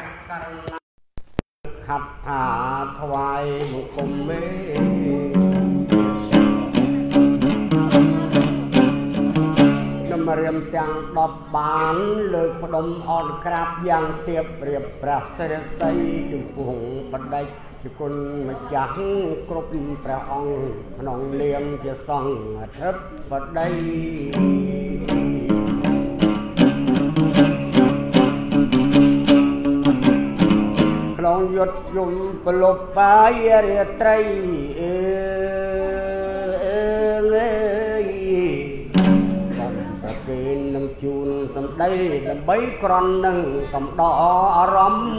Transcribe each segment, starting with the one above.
หัดหาถวายบุคคลเมนำเรียมจังดอบบานเลิกพดมอ่อนกราบยังเตียบเรียบประเสริฐใสจุ่มปุ่งบันไดจุกุลมาจังกรุบประองขนองเลี้ยงจะส่องทับบันไดลองหยุดยุ่มปลุกไปเรียไตรสัมปะเกณฑ์นำจูนสัมได้ดำใบกรอนหนึ่งกำดออารมณ์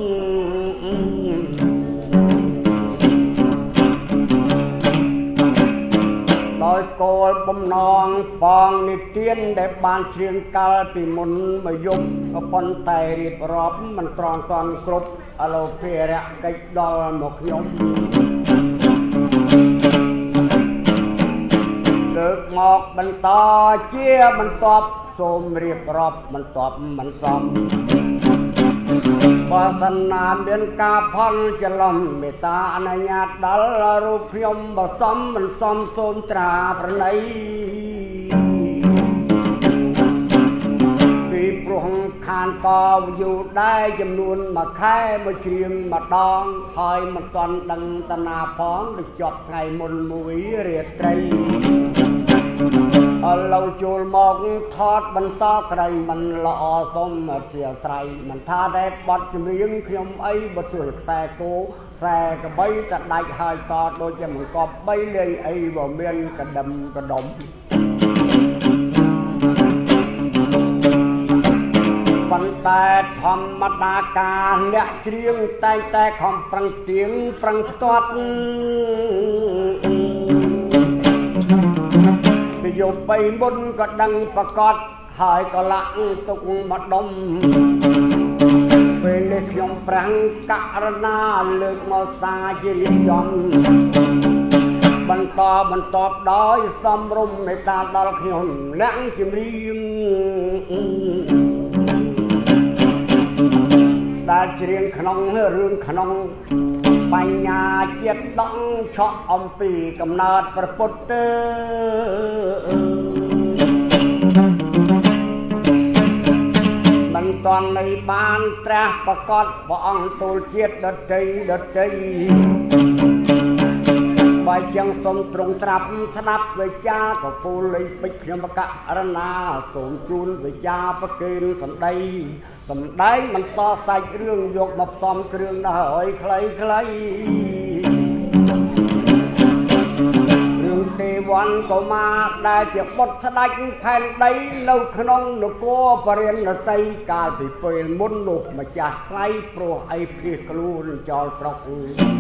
โดยโกลปมนองปองนิเตียนได้บานเชียงกาลปีมุนมายุบก็ปนไตรีบรอบมันตรองตอนกรุบอโลเพระกิจดอลหมกยมเลิกหมอกมันต่อเชี่ยมันตอบโสมเรียบรอบมันตอบมันซ้ำปาสนาเบียนกาพอนจะลมเมตาอนัญญาดัลรูปยมบซ้ำมันซ้ำโสมตราประไนปรุงคานกออยู่ได้จำนวนมาแค่มาเชียมมาดองหอยมันตอนดังตนาพ้องได้จบไงมนมุยเรียดไตรเราจูลมองทอดมันต่อใครมันละอส้มเสียใส่มันท่าได้บดจมยิงขยมไอ้บดตัวแส่โกแส่กระใบจะได้หายต่อโดยจะมันกอบใบเลยไอ้บ่เมียนกระดำกระดมวันแต่ธรรมดาการเนี่ยเชียงแต่ของปรังเตียงปรังตอดไปอยู่ไปบนก็ดังประกอบหายก็ลังตุกมาดมเป็นเล็กยมปรังการนาเลิกมาซาจิริยนบรรตอบดอยสมรุมในตาดอลขยนนั่งจิมรีดาเชียงขนมเรื่องขนมปัญญาเจียดดังชอบอมปีกำนาดประปุตเตมันตอนในบ้านแตรประกอบบ่องตูเจียดดัดใจใบยังสมตรงตรับสนับเวจาก็ปูเลยไปขยมกะอรนาสมจูนเวจาประเกณฑ์สัมได้มันต่อใส่เรื่องยกมาซ้อมเครื่องหอยใครเรื่องเทวันก็มาได้เจียบบทสดายแผ่นใดเราขนมนกโกปเรียนใส่กาไปเปิลมุนนุกมาจากใครโปรไอพีกลูนจอลฟรอก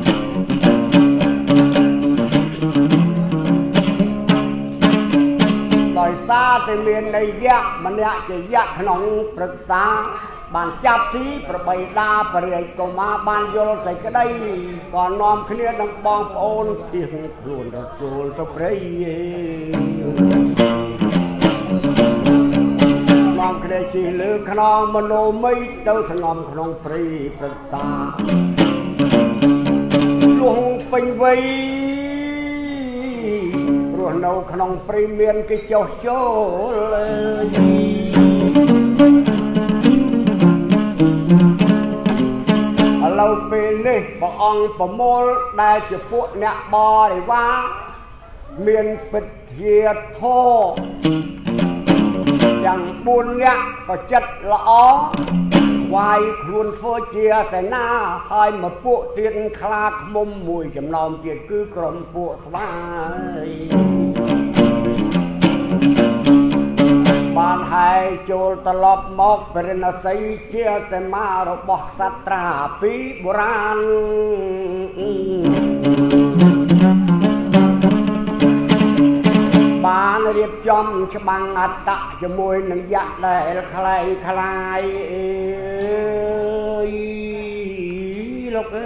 ลอยซาจะเมียนในยักษ์มันเนี่ยจะยักษ์ขนมปรึกษาบานจับสีประใบดาประเรียก็มาบานโยนใส่ก็ได้ก่อนนอมขึ้นเนี่ยดังบองโอนเพียงครูนตะโจลตะเปรย์นอมขึ้นจีหรือขนมมโนไม่เต้าสงอมขนมปรีปรึกษาลุงเป็นไว้รวนเอาขนมปรีเมียนกิจโจเลยเราเป็นนี่ปองปมอลได้จะพวกเนี่ยบอได้ว่าเมียนปิดเทียโทอย่างบุญเนี่ยก็จัดละอ้อวายครุนโฟเจียแต่หน้าให้มาพวกเตียนคลาขมุมมวยจำนองเตียนคือกรมพวกสวายบ้านไฮโจลตลบมอกเป็นนาซีเชียเสมารบสัตราปีโบราณบ้านเรียบจอมฉบังอัตตะจมวยหนึ่งยักษ์ได้คลายลูก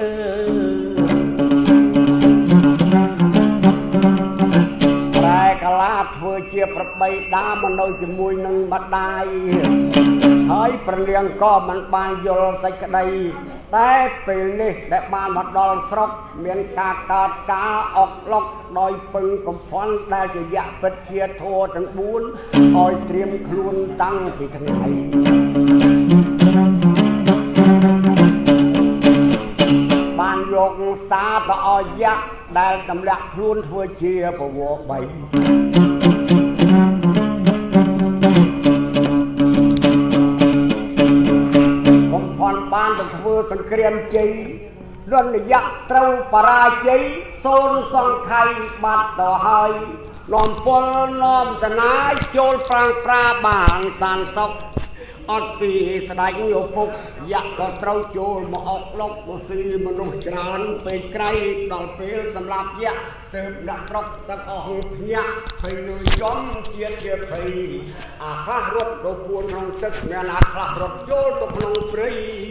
ไรกลาดเพื่อเจียประใบបីដាមកនៅជាមួយនឹងម្ដាយហើយព្រះនាងក៏មិនបានយល់សេចក្តីតែពេលនេះដែលបានមកដល់ស្រុកមានការកើតការអុកឡុកដោយពឹងកំផន់ដែលជាយៈពិតជាធម៌ទាំង4ឲ្យត្រៀមខ្លួនតាំងពីថ្ងៃបានយកសាទៅឲ្យយៈដែលតម្លាក់ខ្លួនធ្វើជាពវរ3បានទៅធ្វើសង្គ្រាមជ័យលន់យៈត្រូវបរាជ័យសូនសង្ខ័យបាត់ទៅហើយនាំពលនាំសនាចូលប្រាំងប្រាបានសានសុខអត់ពីស្ដេចឪពុកយៈក៏ត្រូវចូលមកអុកឡុកទៅស៊ីមនុស្សច្រើនពេលក្រៃដល់ពេលសម្រាប់យៈទើបដាក់ស្រុកទាំងអស់ភ្ញាក់ហើយលុយចំជាតិជាភ័យអាខ្លះរត់ទៅពួនក្នុងទឹកមានអាខ្លះរត់ចូលទៅក្នុងព្រៃ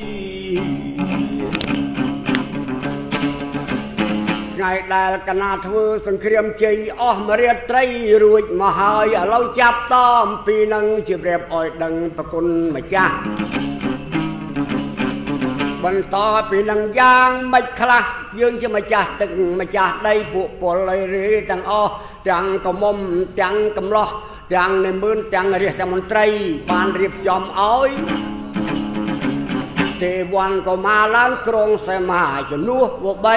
ថ្ងៃដែលកណាធ្វើសង្គ្រាមជ័យអស់មួយរាត្រីរួចមកហើយឥឡូវចាប់តអំពីនឹងជម្រាបឲ្យដឹងប្រគុណម្ចាស់បន្តពីនឹងយ៉ាងមិនខ្លះយើងជាម្ចាស់ទឹកម្ចាស់ដីពួកពលអីរីទាំងអស់ទាំងកមុំទាំងកំឡោះទាំងនិមឺនទាំងរាជមន្ត្រីបានរៀបចំឲ្យទេវ័នក៏មកឡើងក្រុងសីមាជំនួសពួក3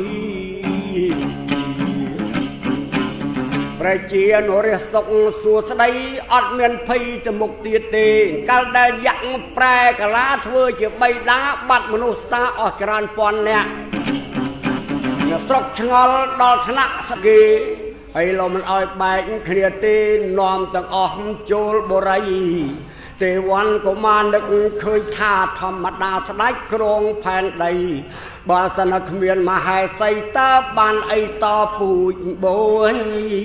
ប្រជានរិះសុខសួស្ដីអត់មានភ័យទៅមុខទៀតទេកាលដែលយៈប្រែកាឡាធ្វើជាបៃតាបាត់មនុស្សសាអស់ច្រើនពាន់នាក់អ្នកស្រុកឆ្ងល់ដល់ថ្នាក់សកេហើយលោកមិនអោយបែកគ្នាទេនាំទាំងអស់ចូលបរិយទេវ័នក៏បាននឹកឃើញថាធម្មតាស្ដេចគ្រងផែនដីបើសិនគ្មានមហេសីតើបានអីតពូជបូយ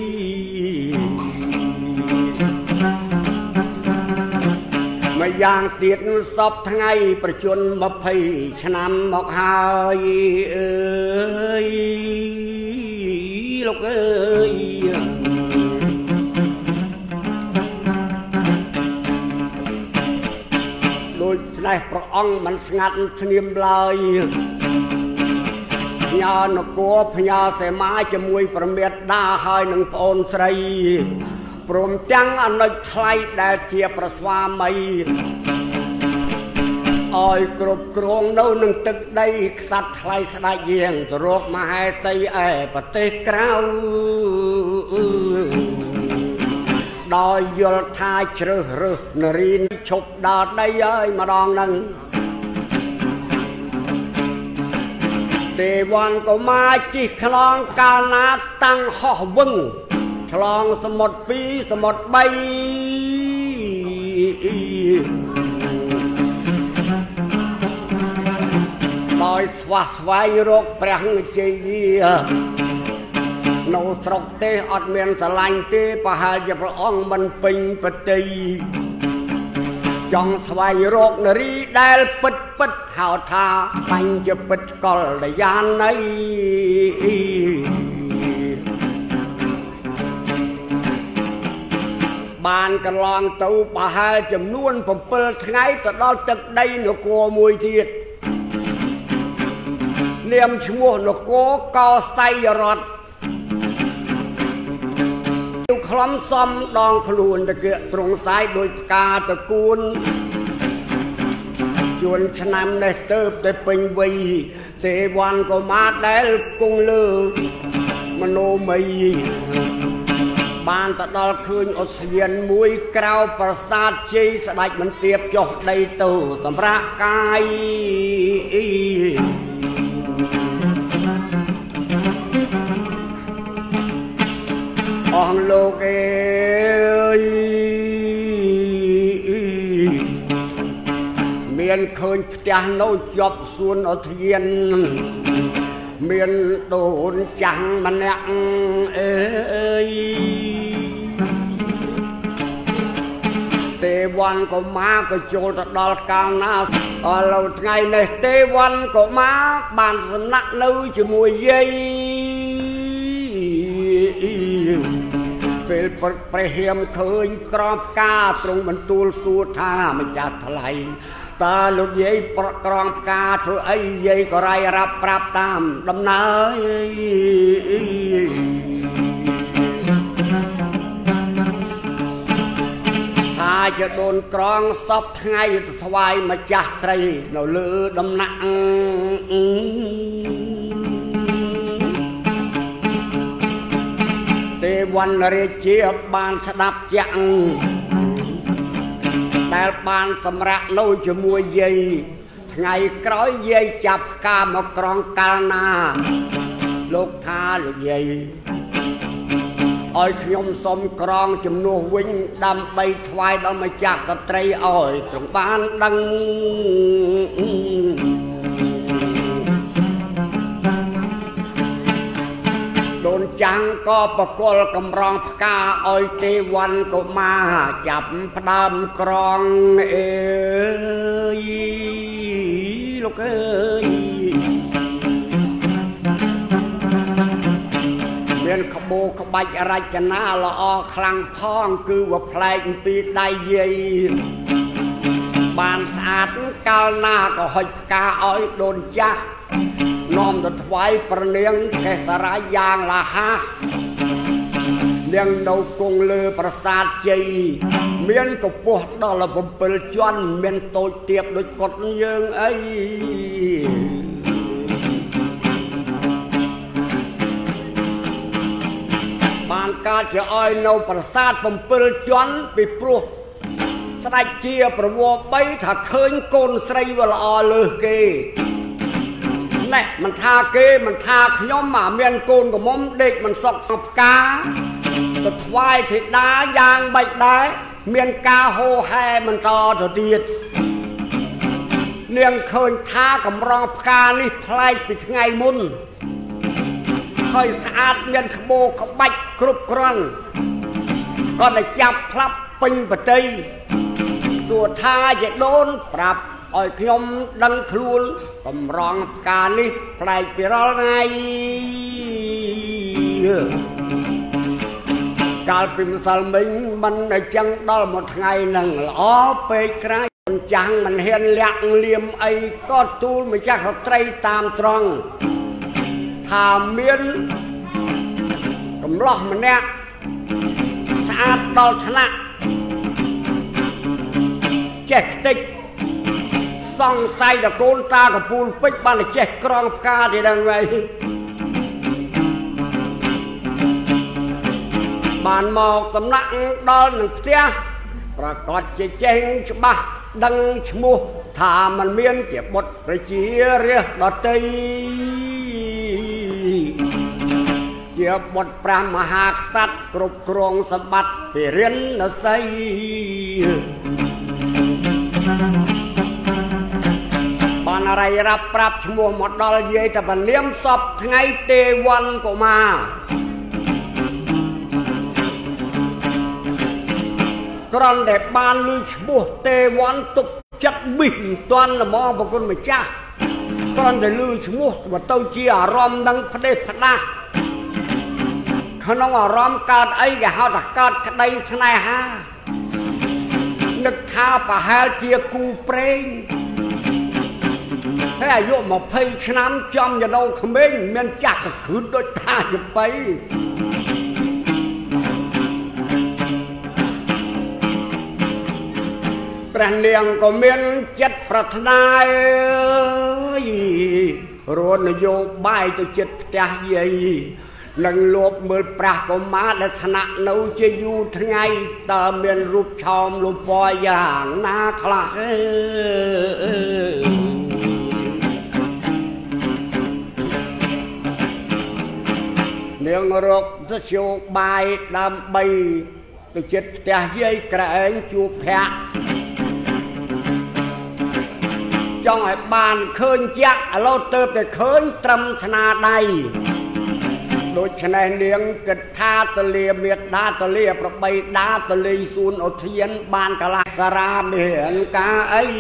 មួយយ៉ាងទៀតសពថ្ងៃប្រជជន20ឆ្នាំមកហើយអើយលោកអើយដូចស្ដេចព្រះអង្គមិនស្ងាត់ស្ងៀមឡើយផ្ញើនគរផ្ញើសេមាជាមួយប្រមេតាហើយនឹងប្អូនស្រីព្រមទាំងអនុជថ្លៃដែលជាប្រស្វាមីឲ្យគ្រប់គ្រងនៅនឹងទឹកដីខ្សាត់ថ្លៃស្ដេចយាងទៅរកមហេសីឯប្រទេសក្រៅដោយយល់ថាជ្រើសរើសនារីឈប់ដល់ដីហើយម្ដងហ្នឹងទេវ័នក៏មកជិះឆ្លងកាលណាតាំងហោះវឹងឆ្លងសមុទ្រ2សមុទ្រ3ដោយស្វះស្វែងរកព្រះជ័យនៅស្រុកទេអត់មានស្រឡាញ់ទេប្រហែលជាព្រះអង្គមិនពេញបតីចង់ស្វែងរកនារីដែលពិតហៅថាបញ្ចពិតកលយាណីបានកន្លងទៅប្រហែលចំនួន7ថ្ងៃទៅដល់ទឹកដីនគរមួយទៀតនាមឈ្មោះនគរកោសីយរដ្ឋខ្លំសំដងខ្លួនតកត្រង់សាយដោយផ្កាតកូនជួនឆ្នាំនេះទៅតែពេញវ័យទេវ័នក៏មកដែលគង់លើមនោមយបានទៅដល់ឃើញអូសៀនមួយក្រៅប្រាសាទជ័យស្ដេចមិនទៀបចុះដីទៅសម្រាប់កាយអស់លោកអើយមានឃើញផ្ទះនៅជាប់សួនឧទ្យានមានដូនចាស់ម្នាក់អើយទេវ័នក៏មកក៏ចូលទៅដល់កាលណាឥឡូវថ្ងៃនេះទេវ័នក៏មកបានសំណាក់នៅជាមួយយាយពេលប្រហៀមឃើញក្រំផ្កាត្រង់បន្ទូលសួរថាម្ចាស់ថ្លៃតើលោកយាយក្រំផ្កាធ្វើអីយាយក៏រាយរាប់ប្រាប់តាមដំណើរថាជាដូនក្រងសពថ្ងៃថ្វាយម្ចាស់ស្រីនៅលើដំណាក់ទេវណ្ណរាជាបានស្ដាប់ជាក់ដែលបានសម្រាប់នៅជាមួយយាយថ្ងៃក្រោយយាយចាប់ផ្កាមកក្រងកាលណាលោកថាលោកយាយឲ្យខ្ញុំសុំក្រងជំនួសវិញដើម្បីថ្វាយដល់ម្ចាស់ស្ត្រីឲ្យទ្រង់បានដឹងដូនចាំងក៏បកលកំរងផ្កាឲ្យទេវ័នកុមារចាប់ផ្ដើមក្រងអើយលោកអើយមានក្បូរក្បាច់រចនាល្អខ្លាំងផងគឺវាប្លែកពីដៃយាយបានស្អាតកាលណាក៏ហុចផ្កាឲ្យដូនចាស់នាំទៅថ្វាយប្រនាងកេសរាយ៉ាងលាហានាងនៅគង់លើប្រាសាទជ័យមានកម្ពស់ដល់7ជាន់មានតូចទាបដូចកុដយើងអីបានកើតជាឲ្យនៅប្រាសាទ7ជាន់ពីព្រោះស្ដេចជាប្រវត្តិ3ថាឃើញកូនស្រីវាល្អលើសគេណែមិនថាគេមិនថាខ្ញុំមកមានកូនកំមុំដេកមិនសុខផ្កាទៅថ្វាយធីតាយ៉ាងបាច់ដែរមានការហូហែបន្តទៅទៀតនាងឃើញថាកម្រងផ្កានេះប្លែកពីថ្ងៃមុនហើយស្អាតមានក្បូរក្បាច់គ្រប់គ្រាន់គាត់តែចាប់ផ្លាប់ពេញប្រតិសួរថាជាដូនប្រាប់ឲ្យខ្ញុំដឹងខ្លួនកម្រងផ្កានេះប្លែកពីរាល់ថ្ងៃកាលពីម្សិលមិញមិនអញ្ចឹងដល់មួយថ្ងៃនឹងល្អពេកក្រៃចាំងមិនហ៊ានលាក់លៀមអីក៏ទូលម្ចាស់ស្ត្រីតាមត្រង់ថាមានកំឡោះម្នាក់ស្អាតដល់ថ្នាក់ចេះខ្ទេចសង្ស័យដល់កូនតាកពូលពេជ្របានចេះក្រងផ្កាទីដឹងហើយបានមកសំណាក់ដល់នឹងផ្ទះប្រកាសជាចេះច្បាស់ដឹងឈ្មោះថាมันមានជាបុត្រប្រជារាស្ត្រដតីជាបុត្រព្រះមហាក្សត្រគ្រប់គ្រងសម្បត្តិពីរិននស័យបានរៃរាប់ប្រាប់ឈ្មោះមកដល់យាយតែពនាមសពថ្ងៃទេវ័នកុមារគ្រាន់តែបានឮឈ្មោះទេវ័នទុកចិត្តប៊ីសមិនទាន់ល្មមប្រគុណម្ចាស់គ្រាន់តែឮឈ្មោះទៅជាអារម្មណ៍នឹងផ្ដេសផ្ដាស់ក្នុងអារម្មណ៍កើតអីគេហៅថាកើតក្តីស្នេហានឹកថាប្រហែលជាគូព្រេងហើយអាយុ20ឆ្នាំចំយដូវក្មេងមានចាស់កគ្រឹះដូចថាជាបៃព្រះនាងក៏មានចិត្តប្រាថ្នារននយោបាយទៅចិត្តផ្ទះយាយនឹងលួបមើលព្រះកុមារដែលស្នាក់នៅជាយូរថ្ងៃតើមានរូបឆោមលំពណ៌យ៉ាងណាខ្លះនាងរកទៅជោគបាយដើម្បីទៅចិត្តផ្ទះយាយក្រែងជួបភ័ក្រចង់ឲ្យបានឃើញជាក់ឥឡូវទៅតែឃើញត្រឹមស្នាដៃដូច្នេះនាងគិតថាទលាមេដាទលាប្របីដាទលេងសួនឧទ្យានបានកលាសារាមានការអី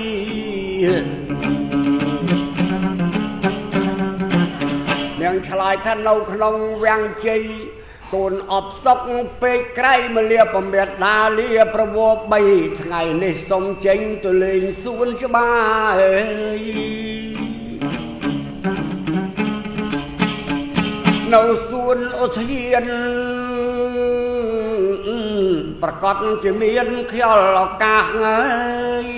នាងឆ្លើយថានៅក្នុងវាំងជ័យកូនអបសុកពេកក្រៃមកលាបំរាតដាលាប្រវោ3ថ្ងៃនេះសុំចេញទៅលេងសួនច្បារអើយនៅសួនឧទ្យានប្រកាសជាមានខ្យល់ឱកាសអើយ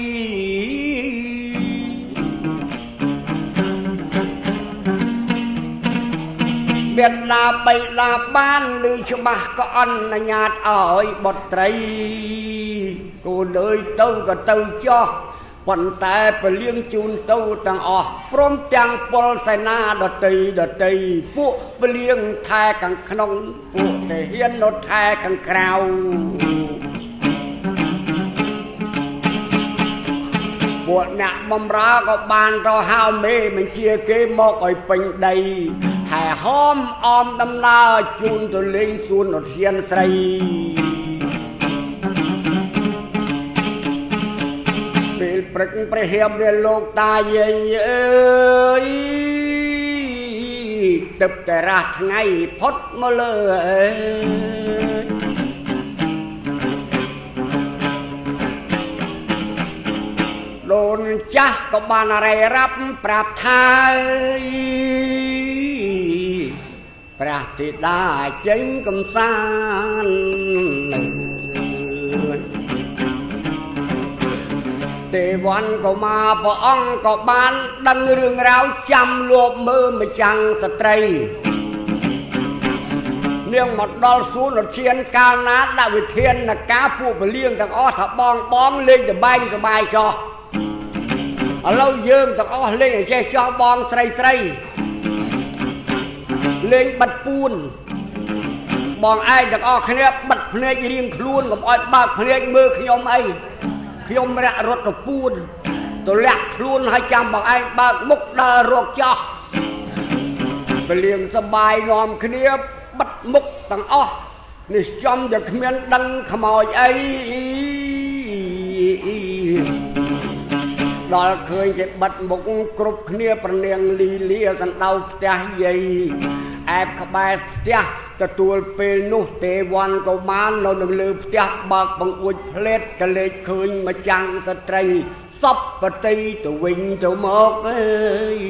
បេដាបៃដាបានឮច្បាស់ក៏អនុញ្ញាតឲ្យបុត្រីគូនអើយទៅក៏ទៅចោះប៉ុន្តែពលៀងជូនទៅទាំងអស់ព្រមទាំងពលសេនាដតីពួកពលៀងថែខាងក្នុងពួកទាហាននៅថែខាងក្រៅពួកអ្នកបំរើក៏បានទៅហៅមេបញ្ជាគេមកឲ្យពេញដីហើយហោមអមដំណើរជូនទៅលេងសួនឧទ្យានស្រីពេលព្រឹកព្រះហៀមរាលោកតាយាយអើយទឹកតែរះថ្ងៃផុតមកលើអើយដូនចាស់ក៏បានរៃរាប់ប្រាប់ថាព្រះធីតាចេញកំសាន្តទេវ័នក៏មកព្រះអង្គក៏បានដឹងរឿងរ៉ាវចាំលួបមើលម្ចាំងស្ត្រីនាងមកដល់សួនឧទ្យានកាលណាដាក់វិធានការពួកពលៀងទាំងអស់ថាបងលេងតបែងសบายចោះឥឡូវយើងទាំងអស់លេងឲ្យចេះចោះបងស្រីលេងបិទពួនបងឯងទាំងអស់គ្នាបិទភ្នែករៀងខ្លួនកុំឲ្យបើកភ្នែកមើលខ្ញុំអីខ្ញុំរៈរត់ទៅពួនទៅលាក់ខ្លួនឲ្យចាំបងឯងបើកមុខដើររកចោះពលៀងសបាយនាំគ្នាបិទមុខទាំងអស់នេះចំតែគ្មានដឹងខ្មោចអីដល់ឃើញគេបិទមុខគ្រប់គ្នាប្រនាងលីលាសណ្ដោផ្ទះយាយអែបក្បែរផ្ទះទទួលពេលនោះទេវ័នក៏បាននៅនឹងលើផ្ទះបើកបង្អួចផ្លេតក៏លេចឃើញម្ចាំងស្ត្រីសពបតីទៅវិញទៅមកអើយ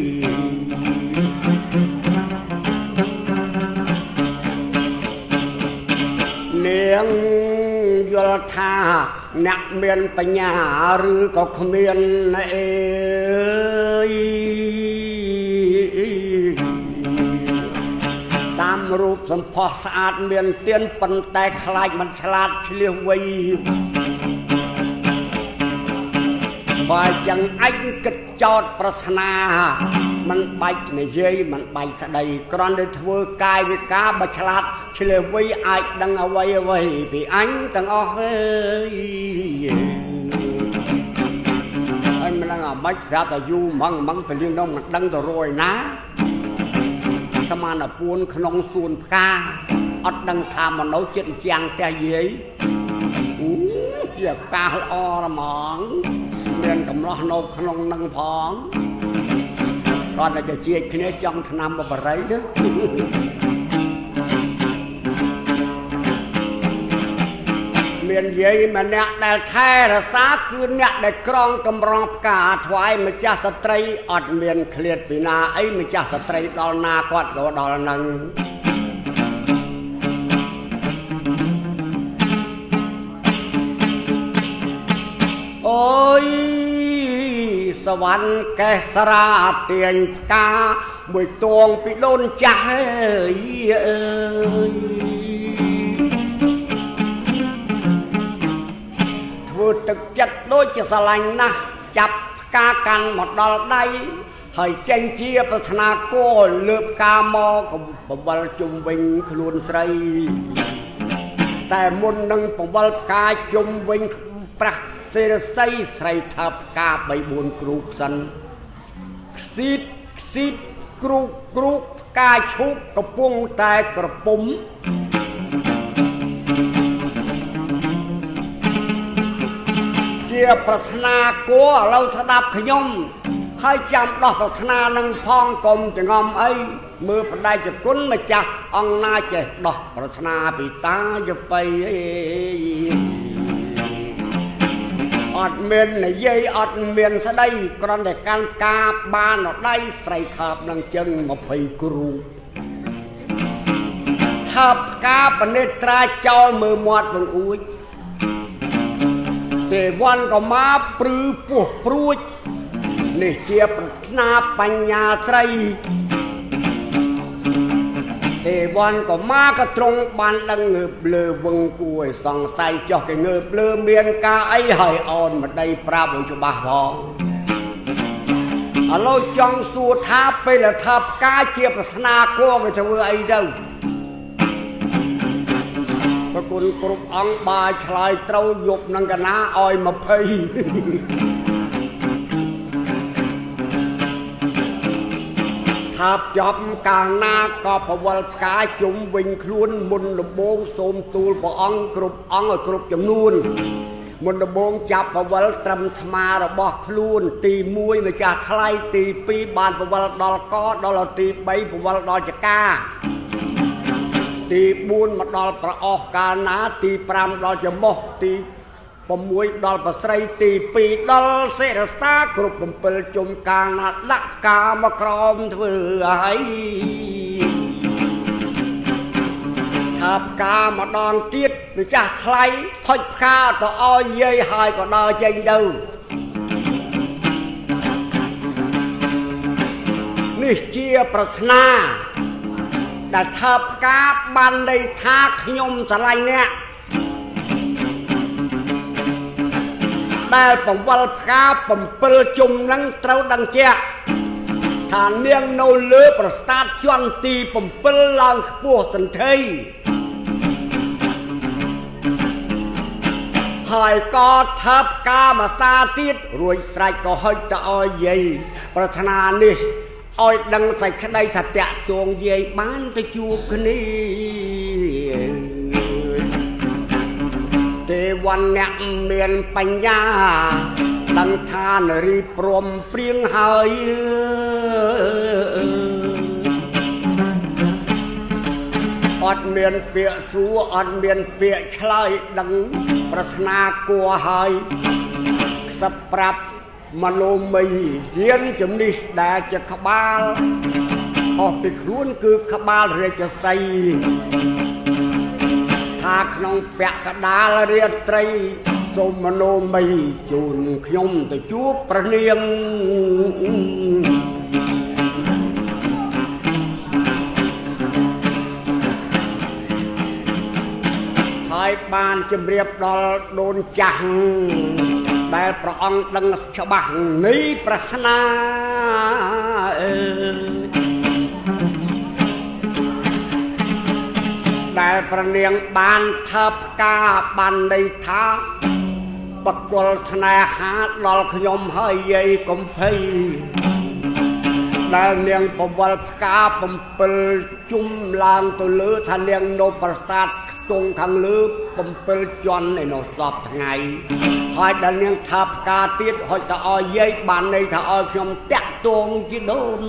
នាងយល់ថាអ្នកមានបញ្ញាឬក៏គ្មានអេតាមរូបសម្ផស្សស្អាតមានទៀនប៉ុន្តែខ្លាចមិនឆ្លាតឆ្លៀសវៃបើចឹងអញគិតចោតប្រស្នាមិនបាច់និយាយមិនបាច់ស្ដីគ្រាន់តែធ្វើកាយវិការបើឆ្លាតឆ្លៀសវៃអាចដឹងអ្វីពីអញទាំងអស់ហើយមិនដឹងអាម៉េចស្រាប់តែយូរម៉ងពលៀងនោះមិនដឹងទៅរយណាសមានពួនក្នុងសួនផ្កាអត់ដឹងថាមនុស្សចិត្តជាងផ្ទះយាយជាកាសល្អហ្មងមានកំឡោះនៅក្នុងនឹងផងគាត់តែជាគ្នាចង់ឆ្នាំបរិយមានយាយម្នាក់ដែលថែរក្សាគឺអ្នកដែលក្រងកម្រងផ្កាថ្វាយម្ចាស់ស្ត្រីអត់មានឃ្លាតពីណាអីម្ចាស់ស្ត្រីដល់ណាគាត់ក៏ដល់នឹងអូយសវណ្ណកេសរាទាញផ្កាមួយតួងពីដូនចាស់អើយធ្វើទឹកចិត្តដូចជាស្រឡាញ់ណាស់ចាប់ផ្កាកាន់មកដល់ដៃហើយចេញជាប្រាថ្នាគោលើផ្កាមកបបលជុំវិញខ្លួនស្រីតែមុននឹងបបលផ្កាជុំវិញប្រាស់សេរស័យស្រីថាផ្កា3-4គ្រូសិនខ្ស៊ីតគ្រូផ្កាឈូកកំពុងតែក្រពុំជាប្រាថ្នាគួរឥឡូវស្ដាប់ខ្ញុំហើយចាំដោះប្រាថ្នានឹងផងកុំចងំអីมือประได้จะกุ้นมาจักองนาเจดอกปรารถนาปีตาจะไปอดเมียนในเย่อดเมียนซะได้กรอนแต่การกาบ้านอดได้ใส่ทับนังจึงมาไปกรูทับกาปเนตราเจ้ามือหมดบังอุ้ยแต่วันก็มาปรือปวกปลุยนี่เจียปรารถนาปัญญาใจแต่วันก็มากระตรงบ้านดังเงือบเลือวงกล้วยส่องใส่จอกเงือบเลือเมียนกาไอ้หอยอ่อนมาได้ปราบจุบาพองเราจองสูทับไปแล้วทับกาเชียปรารถนาโก้ไปทว่าไอ้เด้อพระคุณกรุบอังบาชลายเต้าหยกนังกนาอ้อยมาเพยทับจอบกลางนาก็ประวัติกาจุ่มวิ่งคล้วนมุนระบงโสมตูลพระอังกรุบอังกรุบจำนวนมุนระบงจับประวัติตรำสมาระบอกคล้วนตีมวยมาจากไทยตีปีบานประวัติดอลก็ดอลตีใบประวัติดอลจะกาตีบุญมาดอลประออกกานาตีปรำดอลจะมกตีปมวยดอลประไสตีปีดอลเสรสากรุบปมเปิลจมกานาดักกามากรอมเถื่อให้ทับกามาดอนเตี้ยจะไทยพอยข้าต่ออ้อยเย่หายก็ดอใจเดิมนี่เจียประสนาแต่ทับกาบันในทาขยมสลายเนี่ยได้ผมวัลกาผมเปิลจุ่มนั่งเต้าดังเจ้าฐานเนียงโนเลือประสาทจวนตีผมเปิลลางปวดสันเทยหายก็ทับกามาซาติดรวยใส่ก็ให้ตาอ้อยใหญ่ประธนานี่อ้อยดังใส่ขดถัดแตะตวงใหญ่บ้านตะจูบคนนี้แต่วันเนี่ยเมียนปัญญาดังทานรีปรมเปรียงหายอดเมียนเปียสัวอดเมียนเปียชลายดังประสนากลัวหายสับปรับมโนมีเยียนจำนิแดจะขบาลออกไปครุนคือขบาลเรียจะใส่ทาขนมแปะกระดาลเรียไตรสมโนมีจูนขยมแต่จูบประเนียงหายบานจำเรียบดอลโดนจังได้พระองค์ดังฉบังนี้ประสนาได้ประเนียงบานทับกาบันได้ท้าปกลธนาหาดอลขยมให้ใหญ่กมเพยได้เนียงปวลกาปมเปิลจุ่มลางตัวเลือทันเนียงโนประสาทตรงทางลืบปมเปิลจอนในโนสอบทั้งไงหอยดันยังทับกาติดหอยตะอ้อยเย่บานในตะอ้อยขยมแตะตรงจีโดน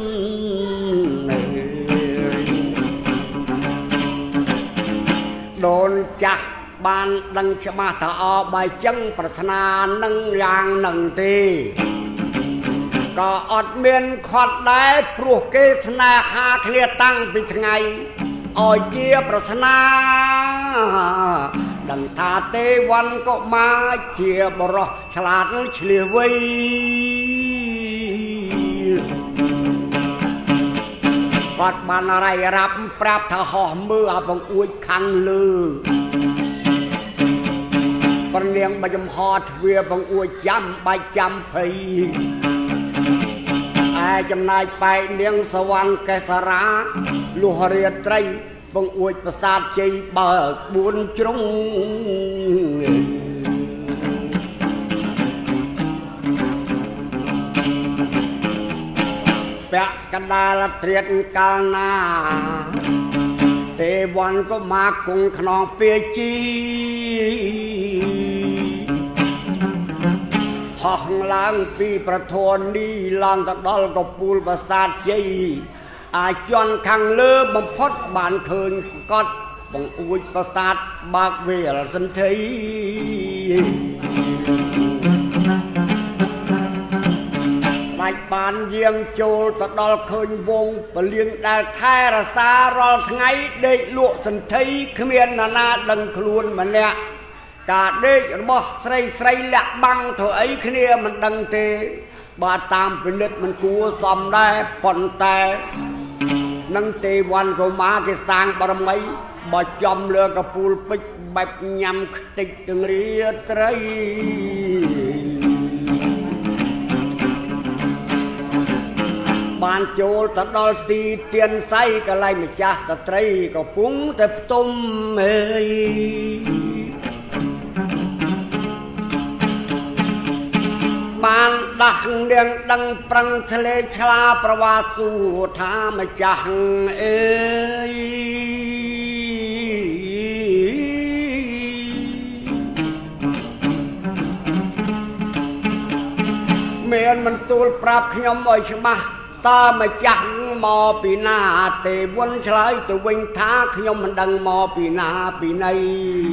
โดนจักบานดังชมาตะอ้อใบจังปรารถนานังยางหนึ่งทีก็อดเมียนขอดได้ปลุกเกษนาหาเคลียตั้งเป็นไงอ้อยเจียปรารถนาดังทาเตวันก็มาเชียบรอฉลาดเฉลียวไว้กอดบานอะไรรับปราบทหอมมือบังอวยคังลือปนเลียงใบจำหอดเวียบังอวยจำใบจำเพยไอจำนายไปเลียงสวรรค์แกสระลูหเรียไตรบังอวยประสาทใจเบิกบุญจงแปะกันดาลเตรียนกาลนาเตวันก็มากุงขนองเปียจีห้องล้างปีประทนดีลางตะดอลกับปูลประสาทใจ ai chọn khang lơ bầm phốt bàn khơi cọt bằng ui và sát bạc về là sân thấy lại bàn riêng châu ta đo khơi vông và liên đài khai là xa rồi ngay đây lụa sân thấy khmiên là na đằng luôn mà nè cả đây bỏ say lạc băng thôi ấy khi này mình đằng tê bà tam bên đất mình cua xòm đây còn tay nâng tê quan của má cái sang bà mấy bà chom lừa cả pul bích bạch nhằm tích từng riết trái bàn chôl ta đo ti tiền say cả lại mà cha ta trái có cúng tập tôm ấy bàn đặc điện đăng prang thề chla prawasu tha mà chang ơi miền mình tu prap khom ơi chma ta mà chang mò pi na tê quân trái từ vinh tha khom mình đăng mò pi na pi này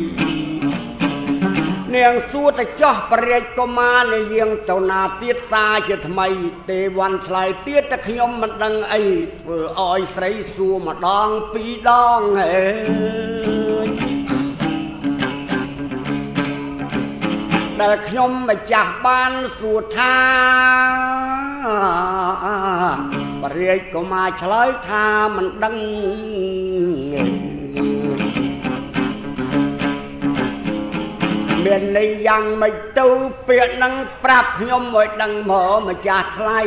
niềng suốt cho bạch có ma này riêng tàu na tiết xa cho thay tê văn lại tiết ta khi ông mặt đằng ấy vừa oi sấy xua mà đong pi đong hệ đại khi ông mà chả ban suốt tha bạch có ma trái tha mình đăng miền này yang mày tu biệt năng prap nhom mọi đằng mở mà chả thay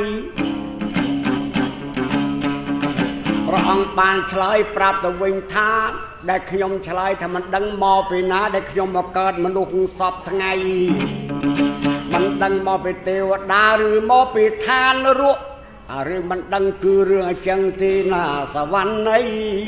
rong bàn trái prap từ vinh tha đại nhom trái thì mình đằng mò về ná đại nhom mà cơn mình đục sập thằng ngày mình đằng mò về tiêu đa rư mò về than nó ruộng rư mình đằng cứ rửa chân thì là sa văn ấy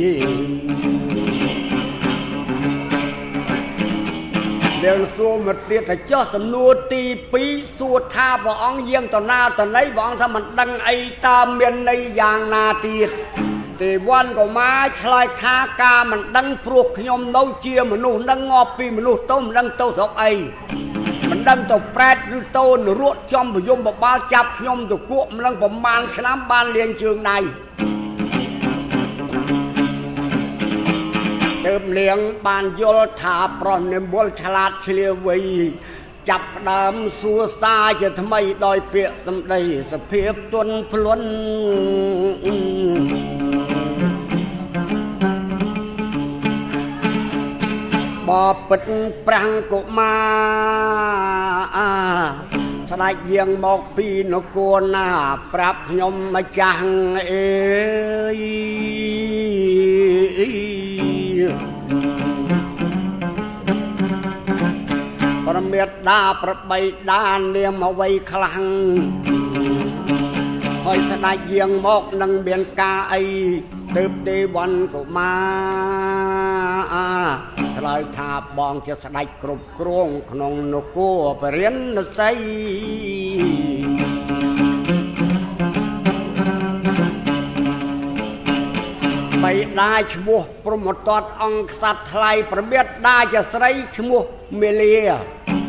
đường xua một tiết thì cho sầm nua ti pí xua tha bọn riêng tao na tao lấy bọn thằng mình đăng ấy ta miền này giang na tiệt thì quan của má chơi tha ca mình đăng pruộc nhom nấu chia mình nô đăng ngọt pi mình nô tôm đăng tàu sọc ấy mình đăng tàu pret rư tàu nửa ruột trong bị dùng một ba chập nhom tàu cuộn mình đăng một man năm ban liên trường nàyเลี้ยงบานโยลธาปรอนในบอลฉลาดเฉลียวไว้จับดำสัวซาจะทำไมดอยเปียสำได้สะเพียบต้นพล้นบ่อปิดปรังกุมาสลายเยียงหมอกปีนกวนหน้าปรับขยมมาจังเอ้ยประเมียดดาประใบดานเลี้ยงมาไว้คลังคอยสลายเยียงหมอกนังเบียนกาไอเติบเตวันกุมาลายทาบองจะสลายกรุบกรวงขนมนกัวไปเรียนนใสไปได้ชมัวโปรโมตอดองสัตว์ไทยประเบียดได้จะใส่ชมัวเมเลีย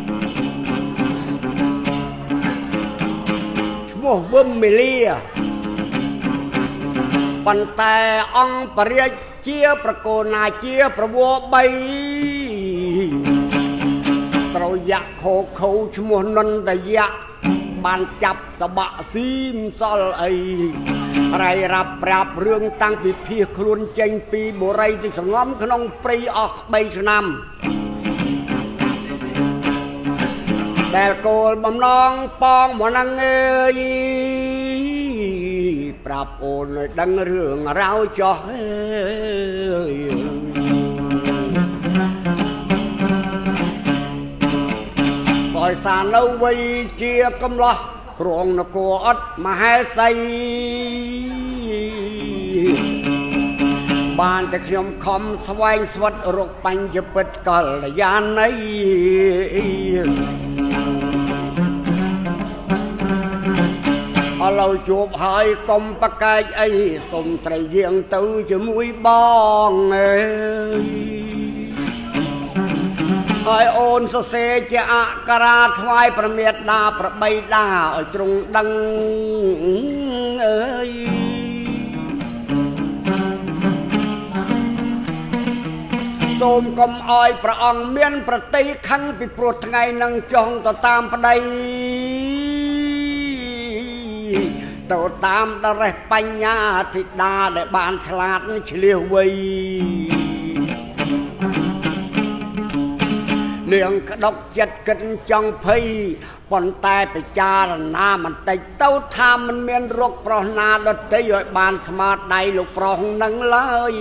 ชมัวเบิ่มเมเลียปันแต่องปริยเชียประโกนาเชียประวัวใบตรอยะโคเขาชมัวนนตยะบานจับตะบะซีมซอลไอไรรับปราบเรื่องตั้งปีเพียคลุนเจงปีโบไรที่สงอมขนมปรีออกใบชนำแต่โกลบำนองปองหมอนังเอยปราบโอนดังเรื่องเราจ่อปล่อยสารเอาไว้เจียกำลังกรองนกอดมาให้ใส่บ้านแต่ขยมคอมสวายสวัสดิ์รกปัญญาปิดกัลยาณัยឥឡូវជួបហើយកុំប្រកែកអីសុំស្រីយាងទៅជាមួយបងអើយហើយអូនសរសេរជាអក្សរាថ្វាយប្រមេតដាប្របីដាឲ្យទ្រង់ដឹងអើយសូមកុំអោយព្រះអង្គមានប្រតិខឹងពីព្រោះថ្ងៃនឹងចង់ទៅតាមប្តីទៅតាមដរេះបញ្ញាធីតាដែលបានឆ្លាតឆ្លៀសវៃនាងក្តុកចិត្តគិតចង់ភ័យប៉ុន្តែពិចារណាបន្តិចទៅថាមិនមានរកប្រុសណាដទៃឲ្យបានស្មើដៃលោកប្រុសនឹងឡើយ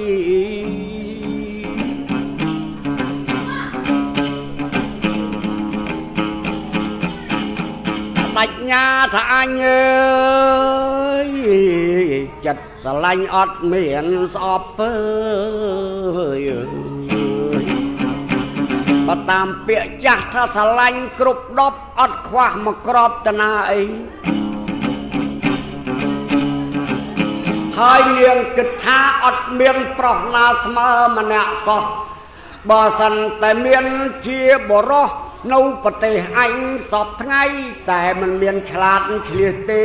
បញ្ញាថាអញអើយចិត្តស្រឡាញ់អត់មានស្អប់ទេបើតាមពាក្យចាស់ថាស្រឡាញ់គ្រប់10អត់ខ្វះមកក្របតាណាអីហើយនាងគិតថាអត់មានប្រុសណាស្មើម្នាក់សោះបើសិនតែមានជាបរិសនៅប្រទេសអញសពថ្ងៃតែមិនមានឆ្លាតឆ្លៀសទេ